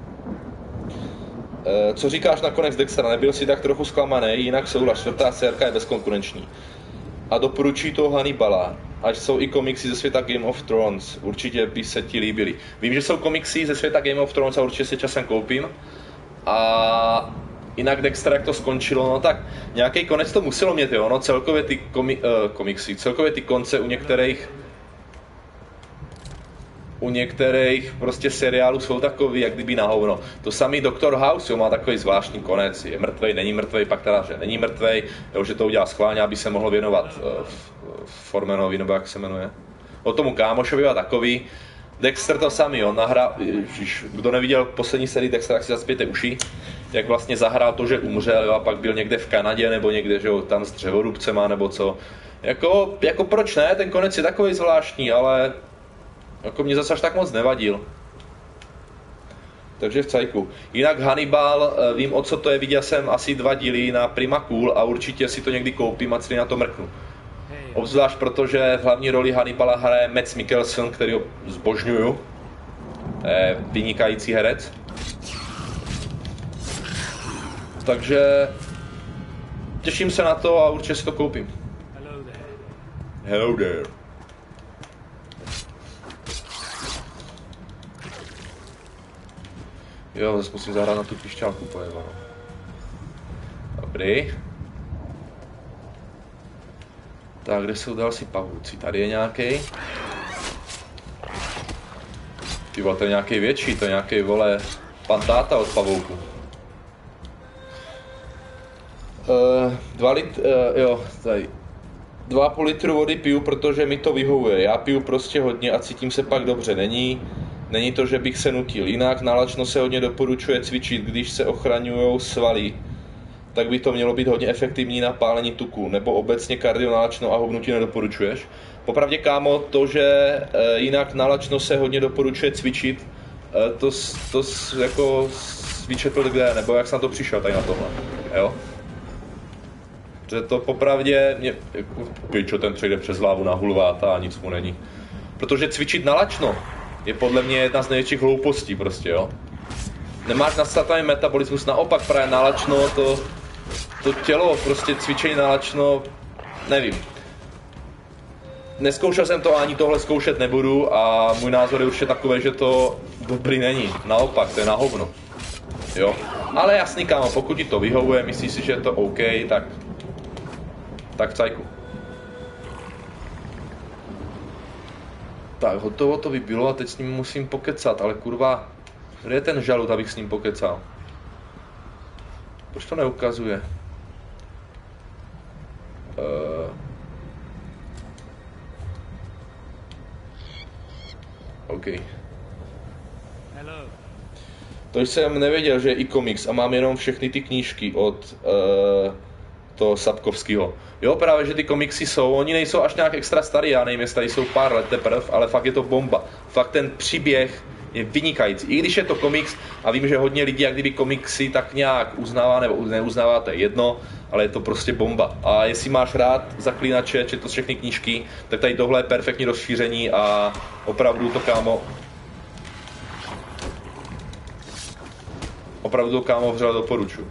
Speaker 1: E, co říkáš nakonec Dextera? Nebyl si tak trochu zklamaný, jinak souhlas, čtvrtá sérka je bezkonkurenční. a doporučuji toho Hannibala, ať jsou i komiksy ze světa Game of Thrones, určitě by se ti líbily. Vím, že jsou komiksy ze světa Game of Thrones a určitě si časem koupím. A jinak Dexter, jak to skončilo, no tak nějaký konec to muselo mít, jo, no celkově ty komi, uh, komiksy, celkově ty konce u některých u některých prostě seriálů jsou takový, jak kdyby na hovno. To samý doktor House, jo, má takový zvláštní konec, je mrtvej, není mrtvej, pak teda, že není mrtvej, jo, že to udělá schválně, aby se mohl věnovat uh, Formanovi, nebo jak se jmenuje. O tomu kámošovi a takový. Dexter to samý, on nahrál, ježiš, kdo neviděl poslední sérii Dexter, tak si zaspějte uši, jak vlastně zahrál to, že umřel, jo, a pak byl někde v Kanadě, nebo někde, že jo, tam s dřevorubcema, nebo co. Jako, jako proč ne, ten konec je takový zvláštní, ale jako mě zase až tak moc nevadil. Takže v cajku. Jinak Hannibal, vím, o co to je, viděl jsem asi dva díly na Prima Cool a určitě si to někdy koupím a celý na to mrknu. Obzvlášť protože v hlavní roli Hannibala hraje Mads Mikkelsen, který ho zbožňuju. Je vynikající herec. Takže těším se na to a určitě si to koupím.
Speaker 2: Hello there.
Speaker 1: Hello there. Jo, zase musím zahrát na tu pišťálku pojeva. Dobrý. Tak, kde jsou další pavouci? Tady je nějaký. Ty vole, to je nějaký větší, to je nějaký, vole, pan táta od pavouku. Uh, dva lit, uh, jo, tady. Dva půl litru vody piju, protože mi to vyhovuje. Já piju prostě hodně a cítím se pak dobře. Není, není to, že bych se nutil. Jinak nalačno se hodně doporučuje cvičit, když se ochraňujou svaly. Tak by to mělo být hodně efektivní na pálení tuku, nebo obecně kardio nalačno a hovnutí nedoporučuješ. Popravdě, kámo, to, že e, jinak nalačno se hodně doporučuje cvičit, e, to, to jako vyčetl kde, nebo jak jsem na to přišel tady na tohle, jo? Že to popravdě, mě, jako, pičo, ten přejde přes hlavu na hulváta a nic mu není. Protože cvičit nalačno je podle mě jedna z největších hloupostí prostě, jo? Nemáš nastavený metabolismus, naopak právě nalačno, to, to tělo, prostě cvičení nalačno, nevím. Neskoušel jsem to, ani tohle zkoušet nebudu a můj názor je určitě takový, že to dobrý není. Naopak, to je na hovno. Jo? Ale jasný, kámo, pokud ti to vyhovuje, myslíš si, že je to OK, tak, tak cajku. Tak, hotovo to by bylo a teď s ním musím pokecat, ale kurva, kde je ten žalud, abych s ním pokecal? Proč to neukazuje? Uh... OK.
Speaker 2: Hello.
Speaker 1: To jsem nevěděl, že je i komiks a mám jenom všechny ty knížky od uh, toho Sapkovského. Jo, právě, že ty komiksy jsou, oni nejsou až nějak extra starý, já nevím, jestli tady jsou pár let teprv, ale fakt je to bomba. Fakt ten příběh je vynikající. I když je to komiks a vím, že hodně lidí, jak kdyby komiksy tak nějak uznává nebo neuznává, to je jedno, ale je to prostě bomba. A jestli máš rád Zaklínače, četl všechny knížky, tak tady tohle je perfektní rozšíření a opravdu to, kámo, opravdu to, kámo, vřele doporučuji.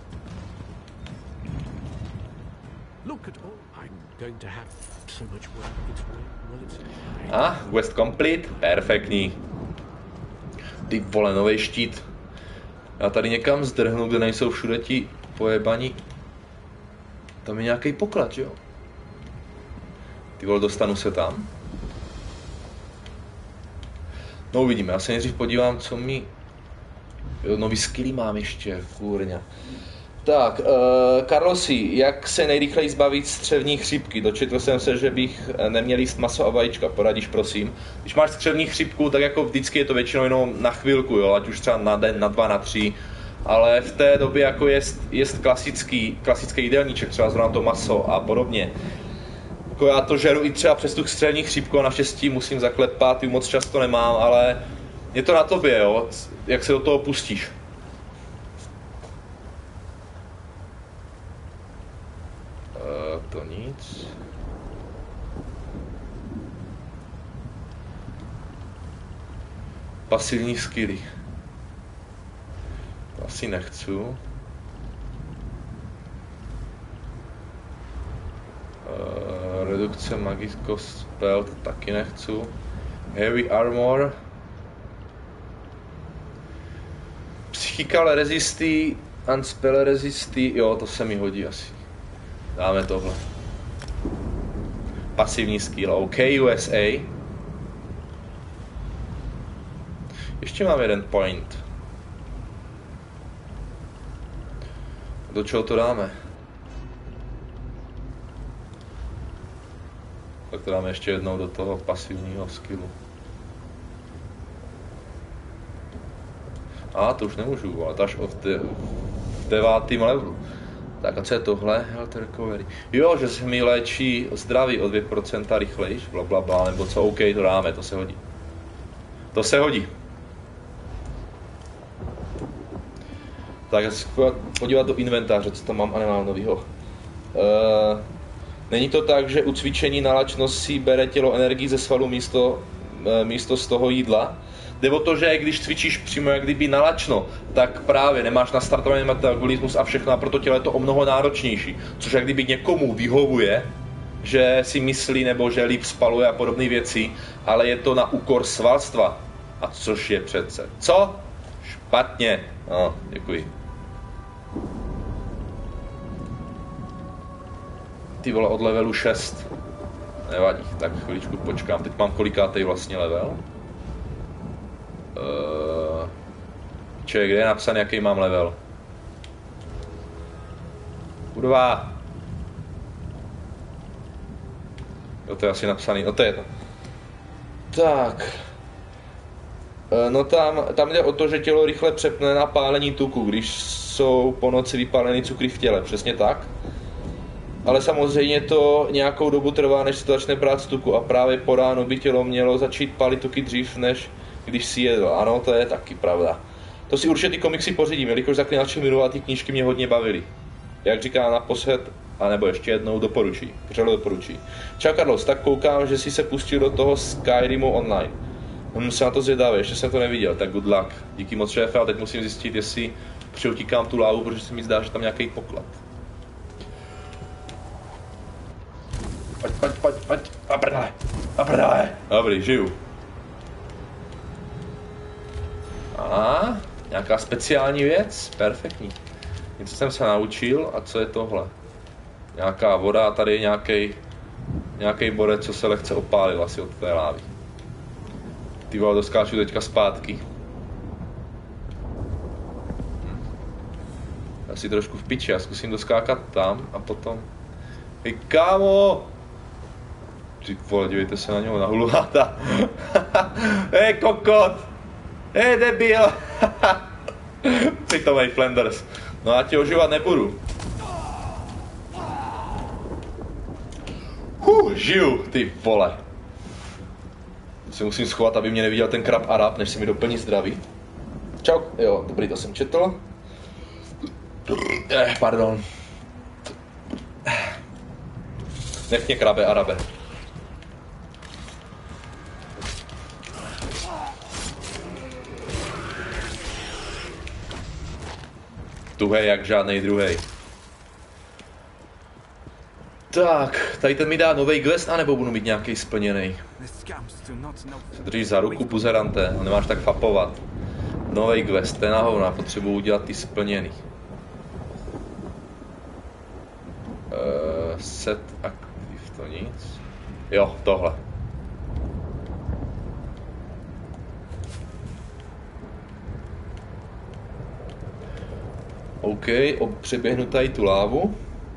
Speaker 1: A, ah, quest complete, perfektní. Ty vole, novej štít. Já tady někam zdrhnu, kde nejsou všude ti pojebaní. Tam je nějaký poklad, jo? Ty vole, dostanu se tam. No uvidíme, já se nejdřív podívám, co mi... Jo, nový skilly mám ještě, kurňa. Tak, uh, Carlosi, jak se nejrychleji zbavit střevní chřipky? Dočetl jsem se, že bych neměl jíst maso a vajíčka, poradíš prosím. Když máš střevní chřipku, tak jako vždycky je to většinou jenom na chvilku, jo, ať už třeba na den, na dva, na tři. Ale v té době jako jest, jest klasický, klasický jídelníček, třeba zrovna to maso a podobně. Jako já to žeru i třeba přes tu střevní chřipku a naštěstí musím zaklepat, ji moc často nemám, ale je to na tobě, jo, jak se do toho pustíš. To nic. Pasivní skilly. To asi nechci. Uh, Redukce magického spell, to taky nechci. Heavy armor. Psychical resisty, unspell resisty, jo, to se mi hodí asi. Dáme tohle. Pasivní skill, OK, U S A. Ještě mám jeden point. Do čeho to dáme? Tak to dáme ještě jednou do toho pasivního skillu. A to už nemůžu, ale to až od de devátým levelu. Tak a co je tohle? Health recovery. Jo, že se mi léčí zdraví o dvě procenta rychlejš, blablabla, nebo co, OK, to dáme, to se hodí. To se hodí. Tak já se podívat do inventáře, co tam mám a nemám novýho. Uh, není to tak, že u cvičení na lačnost si bere tělo energii ze svalu místo, uh, místo z toho jídla? Jde o to, že když cvičíš přímo jak kdyby nalačno, tak právě nemáš nastartovaný metabolismus a všechno a proto tělo je to o mnoho náročnější. Což jak kdyby někomu vyhovuje, že si myslí nebo že líp spaluje a podobné věci, ale je to na úkor svalstva. A což je přece co? Špatně. No, děkuji. Ty vole, od levelu šest. Nevadí, tak chviličku počkám. Teď mám kolikátej vlastně level? Uh, Ček, kde je napsaný, jaký mám level? Kurva. Jo, to je asi napsaný, no to je to. Tak. No tam, tam jde o to, že tělo rychle přepne na pálení tuku, když jsou po noci vypáleny cukry v těle, přesně tak. Ale samozřejmě to nějakou dobu trvá, než se to začne brát z tuku a právě po ránu by tělo mělo začít pálit tuky dřív, než když si jedl. Ano, to je taky pravda. To si určitě ty komiksy pořídím, jelikož Zaklinače miluji a ty knížky mě hodně bavily. Jak říká naposled, anebo ještě jednou, doporučí. Vřele doporučí. Čau Carlos, tak koukám, že jsi se pustil do toho Skyrimu online. Hm, jsem na to zvědavý, ještě jsem to neviděl, tak good luck. Díky moc, šéfe, a teď musím zjistit, jestli přeutíkám tu lávu, protože se mi zdá, že tam nějaký poklad. Pojď, pojď, pojď, pojď, a prdele, a prdele. Dobrý, žiju. A nějaká speciální věc, perfektní. Něco jsem se naučil, a co je tohle? Nějaká voda a tady je nějaký nějaký borec, co se lehce opálil asi od té lávy. Ty vole, doskáču teďka zpátky. Asi trošku v piči, já zkusím doskákat tam a potom... Hej, kámo! Ty vole, dívejte se na něho, na huluháta. Hej, kokot! Hej, debil! Pitomej Flanders. No já tě ožívat nebudu. Huh, žiju, ty vole. Se musím schovat, aby mě neviděl ten krab Arab, než se mi doplní zdraví. Čau, jo, dobrý, to jsem četl. Eh, pardon. Nech mě, krabe Arabe. Tuhej jak žádnej druhej. Tak, tady ten mi dá nový quest, anebo budu mít nějaký splněný. Se držíš za ruku, puzerante, no nemáš tak fapovat. Nový quest, to je na hovna, potřebuji udělat ty splněný. Uh, set aktiv, to nic. Jo, tohle. OK, přeběhnu tady tu lávu.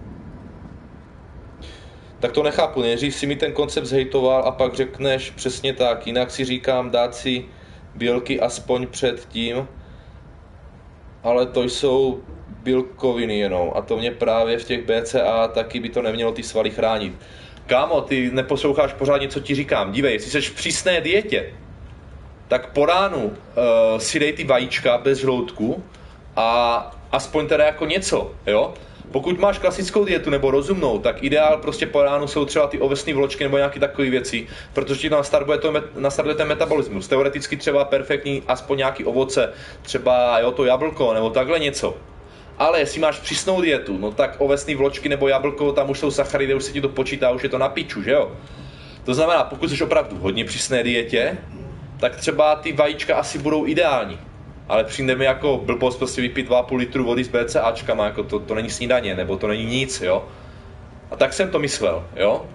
Speaker 1: Tak to nechápu, nejdřív si mi ten koncept zhejtoval a pak řekneš přesně tak, jinak si říkám dát si bílky aspoň před tím, ale to jsou bílkoviny jenom a to mě právě v těch B C A taky by to nemělo ty svaly chránit. Kámo, ty neposloucháš pořádně, co ti říkám, dívej, jestli jsi v přísné dietě, tak po ránu uh, si dej ty vajíčka bez žloutku a aspoň teda jako něco, jo? Pokud máš klasickou dietu nebo rozumnou, tak ideál prostě po ránu jsou třeba ty ovesné vločky nebo nějaké takové věci, protože ti nastartuje, to, nastartuje ten metabolismus. Teoreticky třeba perfektní aspoň nějaký ovoce, třeba jo, to jablko nebo takhle něco. Ale jestli máš přísnou dietu, no tak ovesný vločky nebo jablko, tam už jsou sacharidy, už se ti to počítá, už je to na piču, že jo? To znamená, pokud jsi opravdu hodně přísné dietě, tak třeba ty vajíčka asi budou ideální. Ale přijde mi jako blbost prostě vypít dva a půl litru vody s BCAčkama, jako to, to není snídaně, nebo to není nic, jo? A tak jsem to myslel, jo?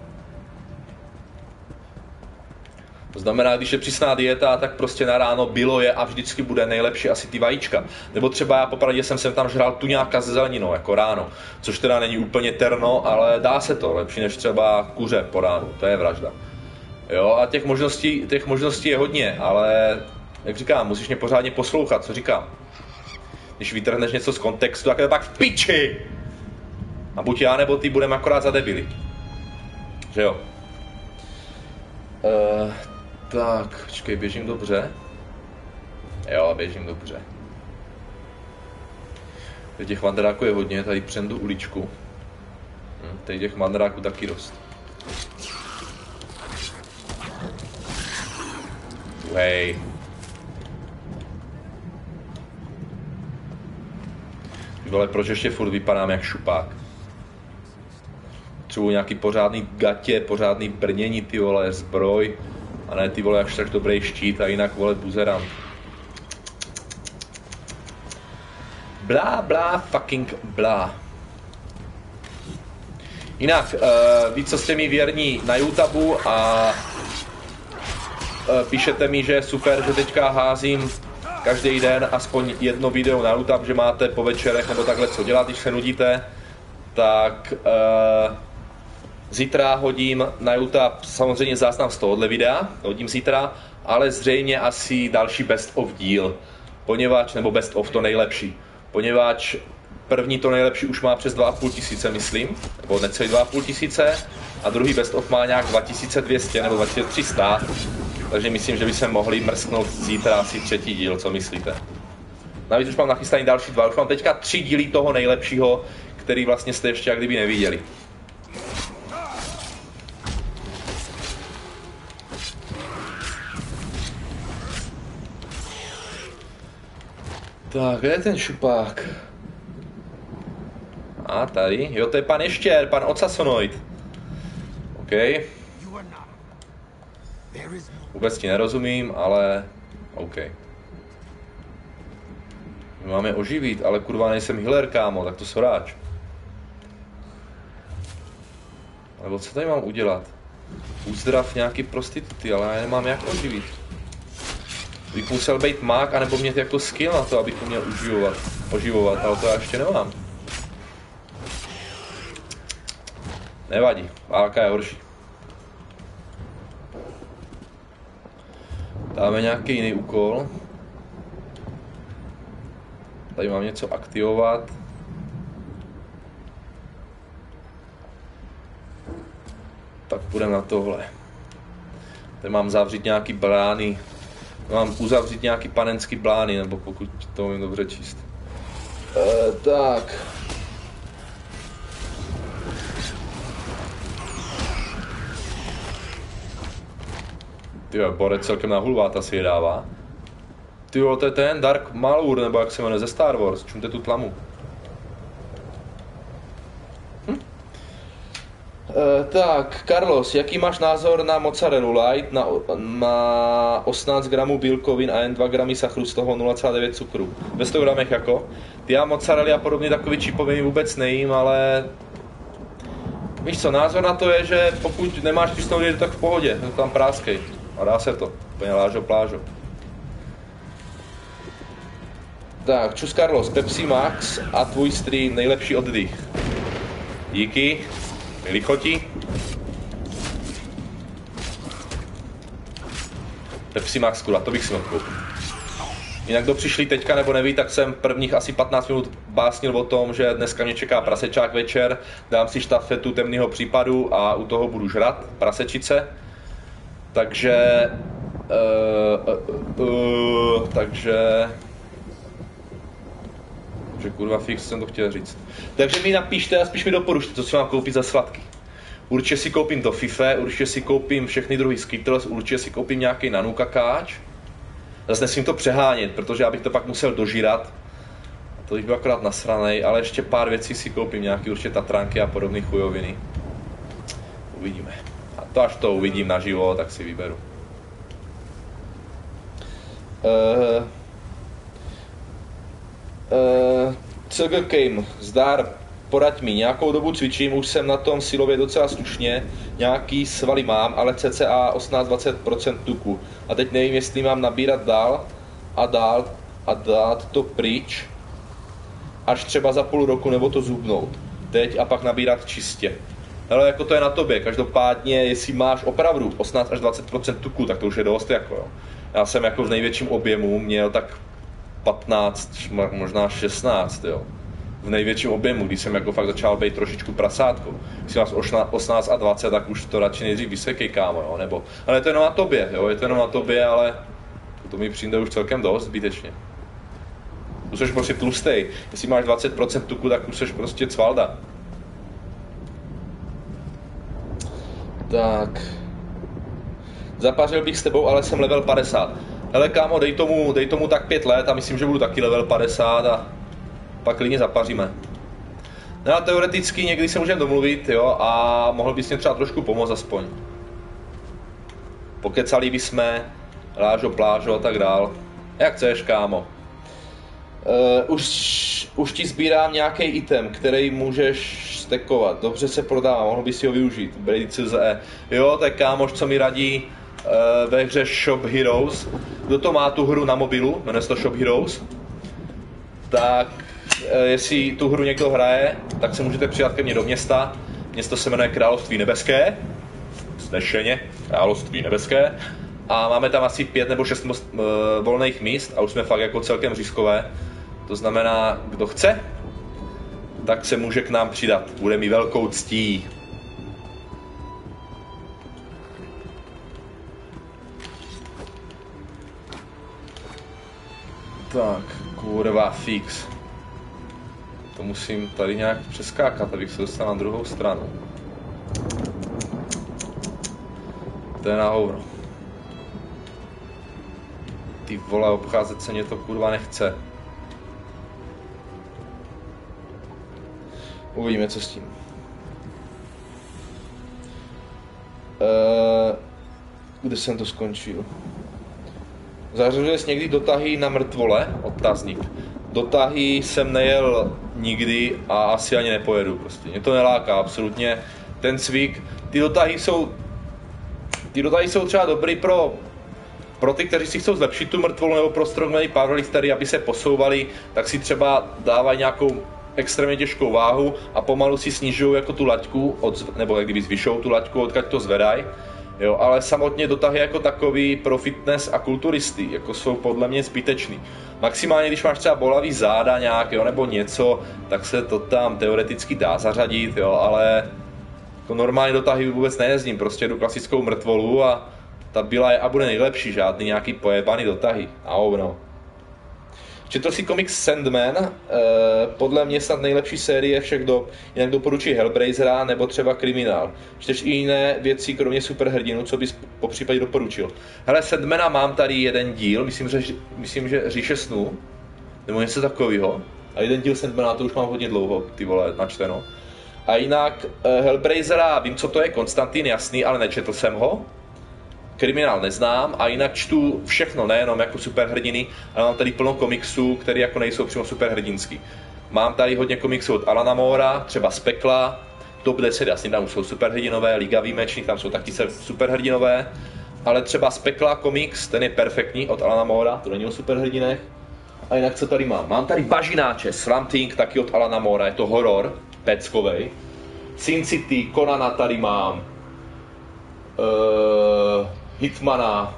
Speaker 1: To znamená, když je přísná dieta, tak prostě na ráno bylo je a vždycky bude nejlepší asi ty vajíčka. Nebo třeba já popravdě jsem sem tam žral tuňáka se zeleninou, jako ráno. Což teda není úplně terno, ale dá se to, lepší než třeba kuře po ránu, to je vražda. Jo, a těch možností, těch možností je hodně, ale jak říkám, musíš mě pořádně poslouchat, co říkám. Když vytrhneš něco z kontextu, tak je to pak v piči! A buď já nebo ty budeme akorát za debily. Že jo? Uh, tak, počkej, běžím dobře? Jo, běžím dobře. Teď těch mandráků je hodně, tady přendu uličku. Hm, tady těch mandráků taky dost. Hej. Ty vole, proč ještě furt vypadám jak šupák? Třeba nějaký pořádný gatě, pořádný brnění, ty vole, zbroj. A ne ty vole, až tak dobrý štít a jinak vole buzerant. Blá, blá, fucking blá. Jinak, uh, víc, co jste mi věrní na YouTube a uh, píšete mi, že je super, že teďka házím každý den aspoň jedno video na YouTube, že máte po večerech nebo takhle co dělat, když se nudíte, tak uh, zítra hodím na YouTube samozřejmě záznam z tohohle videa, hodím zítra, ale zřejmě asi další best of díl, poněvadž, nebo best of to nejlepší, poněvadž první to nejlepší už má přes dva a půl tisíce, myslím, nebo necelý dva a půl tisíce, a druhý best of má nějak dva tisíce dvě stě nebo dva tisíce tři sta, takže myslím, že by se mohli mrsknout zítra asi třetí díl, co myslíte? Navíc už mám nachystaný další dva, už mám teďka tři díly toho nejlepšího, který vlastně jste ještě jak kdyby neviděli. Tak, kde je ten šupák? A tady, jo, to je pan Ještěr, pan Ocasonoid. OK. Vůbec ti nerozumím, ale OK. My máme oživit, ale kurva nejsem healer, kámo, tak to soráč. Nebo co tady mám udělat? Uzdrav nějaký prostituty, ale já nemám jak oživit. Bych musel být mák, anebo mít jako skill na to, abych uměl uživovat, oživovat, ale to já ještě nemám. Nevadí, válka je horší. Dáme nějaký jiný úkol. Tady mám něco aktivovat. Tak půjdeme na tohle. Tady mám zavřít nějaký brány. Mám uzavřít nějaký panenský blány, nebo pokud to umím dobře číst. E, tak. Tyjo, borec celkem na hulváta si je dává. Tyjo, to je ten Dark Malur, nebo jak se jmenuje, ze Star Wars, čumte tu tlamu. Hm. E, tak, Carlos, jaký máš názor na mozzarellu light, na, na osmnáct gramů bílkovin a jen dva gramy sachru, z toho nula celá devět cukru. Ve sto gramech jako. Ty já mozzarelly a podobně takový čipoviny vůbec nejím, ale... Víš co, názor na to je, že pokud nemáš přísnou dietu, tak v pohodě, to tam práskej. A dá se to, úplně lážo plážo. Tak, čus Carlos, Pepsi Max a tvůj stream, nejlepší oddych. Díky, milí choti. Pepsi Max, kurva, to bych si mohl koupit. Jinak kdo přišli teďka nebo neví, tak jsem prvních asi patnáct minut básnil o tom, že dneska mě čeká prasečák večer, dám si štafetu temného případu a u toho budu žrat prasečice. Takže... Uh, uh, uh, takže... Že kurva fix jsem to chtěl říct. Takže mi napište a spíš mi doporučte, co si mám koupit za sladky. Určitě si koupím to Fife, určitě si koupím všechny druhy Skittles, určitě si koupím nějaký nanukakáč. Zase nesmím to přehánět, protože já bych to pak musel dožírat. To bych byl akorát nasranej, ale ještě pár věcí si koupím, nějaký určitě Tatranky a podobné chujoviny. Uvidíme. A to až to uvidím naživo, tak si vyberu. Uh, uh, C G Game, zdar, poraď mi, nějakou dobu cvičím, už jsem na tom silově docela slušně, nějaký svaly mám, ale cca osmnáct až dvacet procent tuku. A teď nevím, jestli mám nabírat dál a dál a dát to pryč, až třeba za půl roku, nebo to zhubnout. Teď a pak nabírat čistě. Ale jako to je na tobě, každopádně, jestli máš opravdu osmnáct až dvacet procent tuku, tak to už je dost jako jo. Já jsem jako v největším objemu měl tak patnáct, možná šestnáct, jo. V největším objemu, když jsem jako fakt začal být trošičku prasátko. Když máš osmnáct a dvacet, tak už to radši nejdřív vysekej, kámo, jo, nebo... Ale je to jenom na tobě, jo, je to jenom na tobě, ale to mi přijde už celkem dost zbytečně. Už jsi prostě tlustej, jestli máš dvacet procent tuku, tak už jsi prostě cvalda. Tak... Zapařil bych s tebou, ale jsem level padesát. Hele kámo, dej tomu, dej tomu tak pět let a myslím, že budu taky level padesát a pak klidně zapaříme. No a teoreticky někdy se můžeme domluvit, jo, a mohl bys mě třeba trošku pomoct aspoň. Pokecali bychom, lážo, plážo a tak dál. Jak chceš, kámo. Uh, už, už ti sbírám nějaký item, který můžeš stekovat. Dobře se prodává, mohl bys si ho využít. Brady C Z E. Jo, tak kámoš, co mi radí uh, ve hře Shop Heroes. Kdo to má tu hru na mobilu, jmenuje se to Shop Heroes, tak uh, jestli tu hru někdo hraje, tak se můžete přidat ke mně do města. Město se jmenuje Království nebeské. Snešeně, Království nebeské. A máme tam asi pět nebo šest most, uh, volných míst a už jsme fakt jako celkem řízkové. To znamená, kdo chce, tak se může k nám přidat. Bude mi velkou ctí. Tak, kurva, fix. To musím tady nějak přeskákat, abych se dostal na druhou stranu. To je na hovno. Ty vole, obcházet se mě to kurva nechce. Uvidíme, co s tím. Uh, kde jsem to skončil? Zařadil jsi někdy dotahy na mrtvole? Otazník. Dotahy jsem nejel nikdy a asi ani nepojedu prostě. Mě to neláká absolutně. Ten cvik, ty dotahy jsou... Ty dotahy jsou třeba dobrý pro... Pro ty, kteří si chcou zlepšit tu mrtvolu nebo pro strongmany powerliftery, aby se posouvali, tak si třeba dávají nějakou extrémně těžkou váhu a pomalu si snižují jako tu laťku, od, nebo jak kdyby zvyšou tu laťku, odkud to zvedají. Jo, ale samotně dotahy jako takový pro fitness a kulturisty jako jsou podle mě zbytečný. Maximálně, když máš třeba bolavý záda nějak, jo, nebo něco, tak se to tam teoreticky dá zařadit, jo, ale jako normálně dotahy vůbec nejezdím, prostě jdu klasickou mrtvolu a ta byla je a bude nejlepší, žádný nějaký pojebaný dotahy. A no. Četl si komiks Sandman, eh, podle mě snad nejlepší série všech dob, jinak doporučuji Hellbrazera nebo třeba Kriminál. Čteš i jiné věci, kromě superhrdinů, co bys po případě doporučil. Hele, Sandmana mám tady jeden díl, myslím, že, myslím, že Říše snů, nebo něco takového. A jeden díl Sandmana, to už mám hodně dlouho, ty vole, načteno. A jinak eh, Hellbrazera, vím, co to je, Konstantin, jasný, ale nečetl jsem ho. Kriminál neznám a jinak čtu všechno, nejenom jako superhrdiny, ale mám tady plno komiksů, které jako nejsou přímo superhrdinský. Mám tady hodně komiksů od Alana Moora, třeba z Pekla, Top deset, jasně tam už jsou superhrdinové, Liga výjimečných, tam jsou taky superhrdinové, ale třeba z Pekla komiks, ten je perfektní od Alana Moora, to není o superhrdinech. A jinak co tady mám? Mám tady Bažináče, Swamp Thing, taky od Alana Moora, je to horor, peckovej. Sin City, Conana tady mám. Uh, Hitmana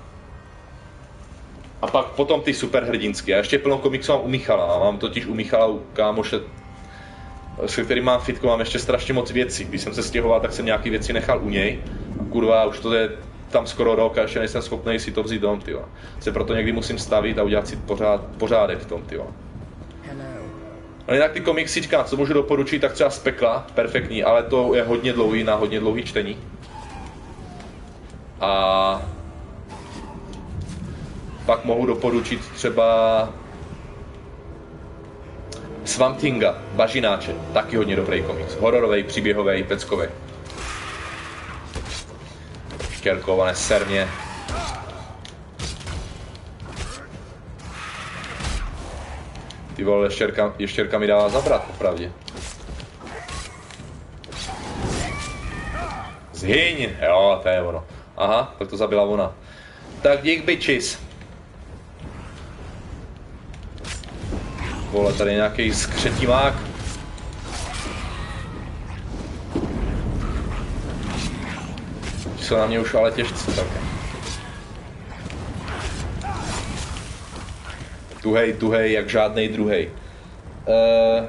Speaker 1: a pak potom ty superhrdinské. A ještě plno komiksů mám u Michala. Mám totiž u Michala u kámoše, se kterým mám fitko, mám ještě strašně moc věcí. Když jsem se stěhoval, tak jsem nějaký věci nechal u něj. A kurva, už to je tam skoro rok a ještě nejsem schopný si to vzít dom, tyjo. Se proto někdy musím stavit a udělat si pořád, pořádek v tom, tyjo. Ale jinak ty komiksy, říkám, co můžu doporučit, tak třeba z Pekla, perfektní, ale to je hodně dlouhý na hodně dlouhý čtení. A pak mohu doporučit třeba Swamp Thinga, Bažináče, taky hodně dobrý komiks. Hororovej, příběhovej, peckovej. Štěrkované sermě. Ty vole, ještěrka, ještěrka mi dává zabrat, popravdě. Zhyň, jo, to je ono. Aha, tak to zabila ona. Tak dík, bitches. Vole, tady je nějaký skřetimák. Jsou na mě už ale těžce celkem. Tuhej, tuhej, jak žádnej druhej. Uh,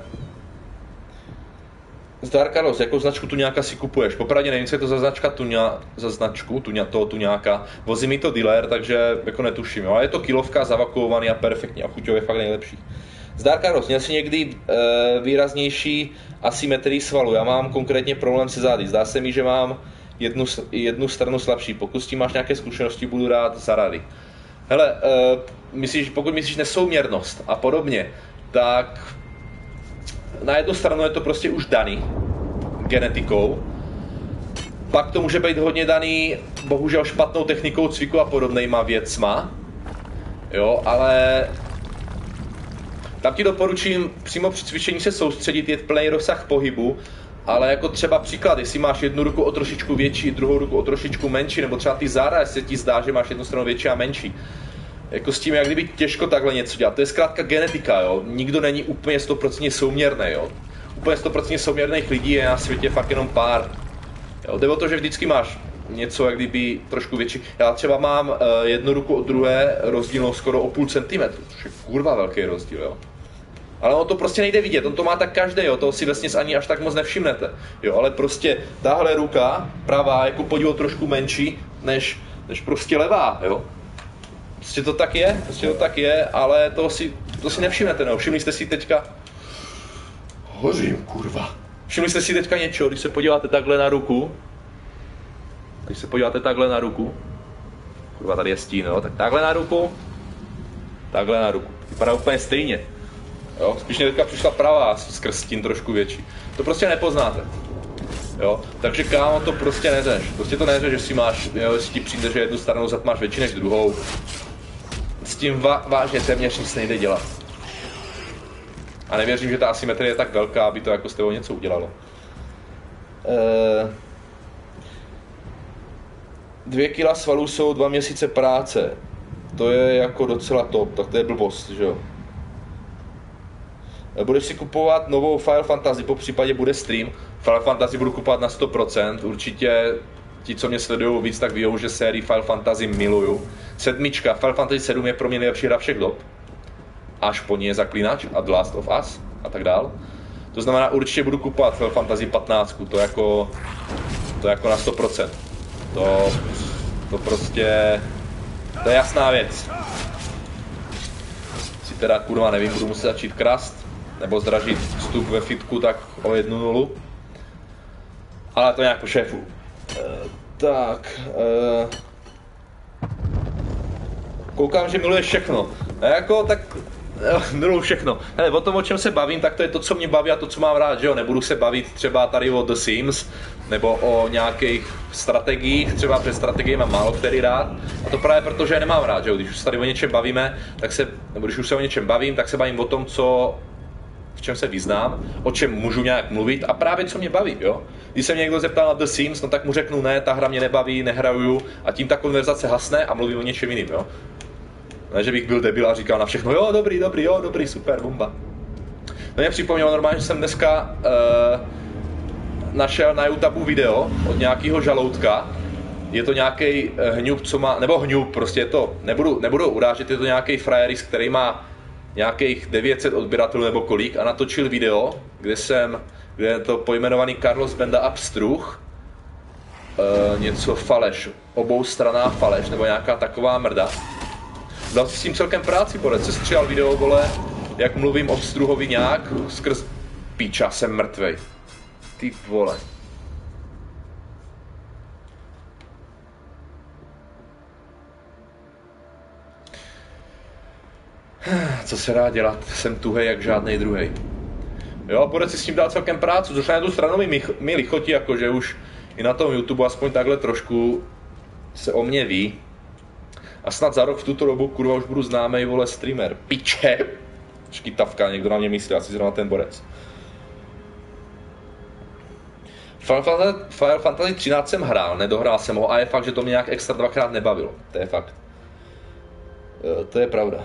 Speaker 1: Zdar Carlos, jakou značku tuňáka si kupuješ? Popravdě nevím, co je to za značka tuňa, za značku tuňa, toho tuňáka. Vozí mi to dealer, takže jako netuším, jo. Ale je to kilovka, zavakuovaný a perfektní a chuťově fakt nejlepší. Zdar Carlos, měl jsi někdy uh, výraznější asymetrii svalu? Já mám konkrétně problém se zády. Zdá se mi, že mám jednu, jednu stranu slabší. Pokud s tím máš nějaké zkušenosti, budu rád za rady. Hele, uh, myslíš, pokud myslíš nesouměrnost a podobně, tak na jednu stranu je to prostě už daný genetikou, pak to může být hodně daný, bohužel špatnou technikou cviku a podobnejma věcma, jo, ale tam ti doporučím přímo při cvičení se soustředit, je plný rozsah pohybu, ale jako třeba příklad, jestli máš jednu ruku o trošičku větší, druhou ruku o trošičku menší, nebo třeba ty záda, jestli ti zdá, že máš jednu stranu větší a menší. Jako s tím, jak kdyby těžko takhle něco dělat. To je zkrátka genetika, jo. Nikdo není úplně sto procent souměrný, jo. Úplně sto procent souměrných lidí je na světě fakt jenom pár. Jo. Jde o to, že vždycky máš něco, jak kdyby trošku větší. Já třeba mám uh, jednu ruku od druhé rozdílnou skoro o půl centimetru, což je kurva velký rozdíl, jo. Ale ono to prostě nejde vidět, on to má tak každý, jo, toho si vesměs ani až tak moc nevšimnete, jo, ale prostě tahle ruka, pravá, jako podíl trošku menší, než, než prostě levá, jo. Prostě to tak je, prostě to tak je, ale to si, to si nevšimnete, no, všimli jste si teďka, hořím, kurva, všimli jste si teďka něčeho, když se podíváte takhle na ruku, když se podíváte takhle na ruku, kurva, tady je stín, jo, tak takhle na ruku, takhle na ruku, vypadá úplně stejně. Jo, spíš mě teďka přišla pravá skrz stín trošku větší. To prostě nepoznáte. Jo, takže kámo, to prostě neřeš. Prostě to neřeš, že si máš, jo, jestli ti přijde, že jednu stranou zad máš větší než druhou. S tím va- vážně téměř nic nejde dělat. A nevěřím, že ta asymetrie je tak velká, aby to jako s tebou něco udělalo. Uh, dvě kila svalů jsou dva měsíce práce. To je jako docela top, tak to je blbost, že jo. Budeš si kupovat novou Final Fantasy, po případě bude stream. Final Fantasy budu kupovat na sto procent, určitě ti, co mě sledují víc, tak víjou, že sérii Final Fantasy miluju. Sedmička, Final Fantasy sedm je pro mě nejlepší hra všech dob. Až po ní je Zaklínač a The Last of Us a tak dál. To znamená, určitě budu kupovat Final Fantasy patnáct, to jako, to jako na sto procent. To, to prostě, to je jasná věc. Si teda kurva nevím, budu muset začít krast. Nebo zdražit vstup ve fitku tak o jednu nulu. Ale to nějak po šéfu. E, tak. E, koukám, že miluješ všechno. A jako tak e, miluju všechno. Hele, o tom, o čem se bavím, tak to je to, co mě baví a to, co mám rád, že jo. Nebudu se bavit třeba tady o The Sims, nebo o nějakých strategiích, třeba přes strategie mám málo který rád. A to právě proto, že je nemám rád, že jo. Když už se tady o něčem bavíme, tak se, nebo když už se o něčem bavím, tak se bavím o tom, co v čem se vyznám, o čem můžu nějak mluvit a právě co mě baví, jo. Když se mě někdo zeptal na The Sims, no tak mu řeknu ne, ta hra mě nebaví, nehraju a tím ta konverzace hasne a mluvím o něčem jiným, jo. Ne, že bych byl debil a říkal na všechno, jo, dobrý, dobrý, jo, dobrý, super, bomba. No mě připomnělo normálně, že jsem dneska uh, našel na YouTube video od nějakého žaloutka. Je to nějaký uh, hňub, co má, nebo hňub, prostě je to, nebudu, nebudu urážet, je to nějaký frajeris, který má nějakých devět set odběratelů nebo kolik a natočil video, kde jsem, kde je to pojmenovaný Carlos Benda Abstruh, e, něco faleš, obou straná faleš, nebo nějaká taková mrda. Dal si s tím celkem práci, podle, se stříhal video, vole, jak mluvím o Struhovi nějak, skrz píča, jsem mrtvej. Ty vole. Co se dá dělat? Jsem tuhej jak žádnej druhej. Jo, bude si s tím dát celkem prácu, což na jednu stranu mi, mi lichotí, jakože už i na tom YouTube aspoň takhle trošku se o mě ví. A snad za rok v tuto dobu, kurva, už budu známej, vole, streamer. Piče! Škytavka, někdo na mě myslí, asi zrovna ten borec. Final Fantasy třináct jsem hrál, nedohrál jsem ho a je fakt, že to mě nějak extra dvakrát nebavilo. To je fakt. To je pravda.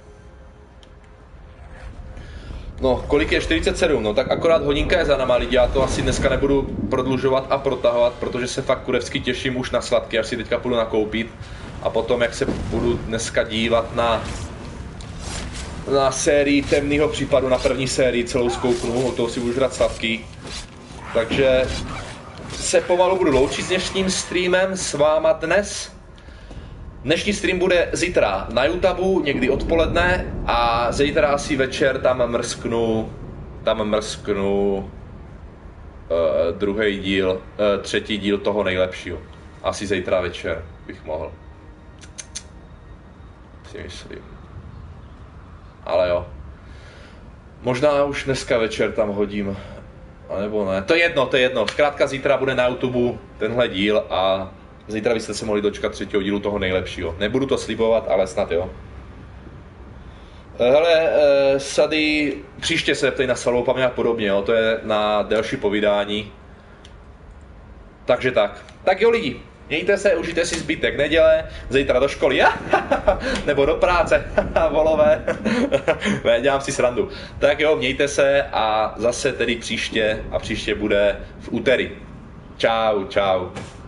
Speaker 1: No, kolik je? čtyřicet sedm, no tak akorát hodinka je za náma, lidi, já to asi dneska nebudu prodlužovat a protahovat, protože se fakt kurevsky těším už na sladky, až si teďka půjdu nakoupit. A potom, jak se budu dneska dívat na na sérii Temného případu, na první sérii celou zkouknu, o toho si budu žrat sladký. Takže se pomalu budu loučit s dnešním streamem s váma dnes. Dnešní stream bude zítra na YouTube, někdy odpoledne a zítra asi večer tam mrsknu, tam mrsknu uh, druhý díl, uh, třetí díl toho nejlepšího. Asi zítra večer bych mohl. Si myslím. Ale jo. Možná už dneska večer tam hodím. A nebo ne. To je jedno, to je jedno. Zkrátka zítra bude na YouTube tenhle díl a zítra byste se mohli dočkat třetího dílu toho nejlepšího. Nebudu to slibovat, ale snad jo. Hele, sady, příště se ptej na svalovou paměť a podobně, jo. To je na delší povídání. Takže tak. Tak jo lidi, mějte se, užijte si zbytek neděle, zítra do školy, ja? Nebo do práce, volové. Ne, dělám si srandu. Tak jo, mějte se a zase tedy příště, a příště bude v úterý. Čau, čau.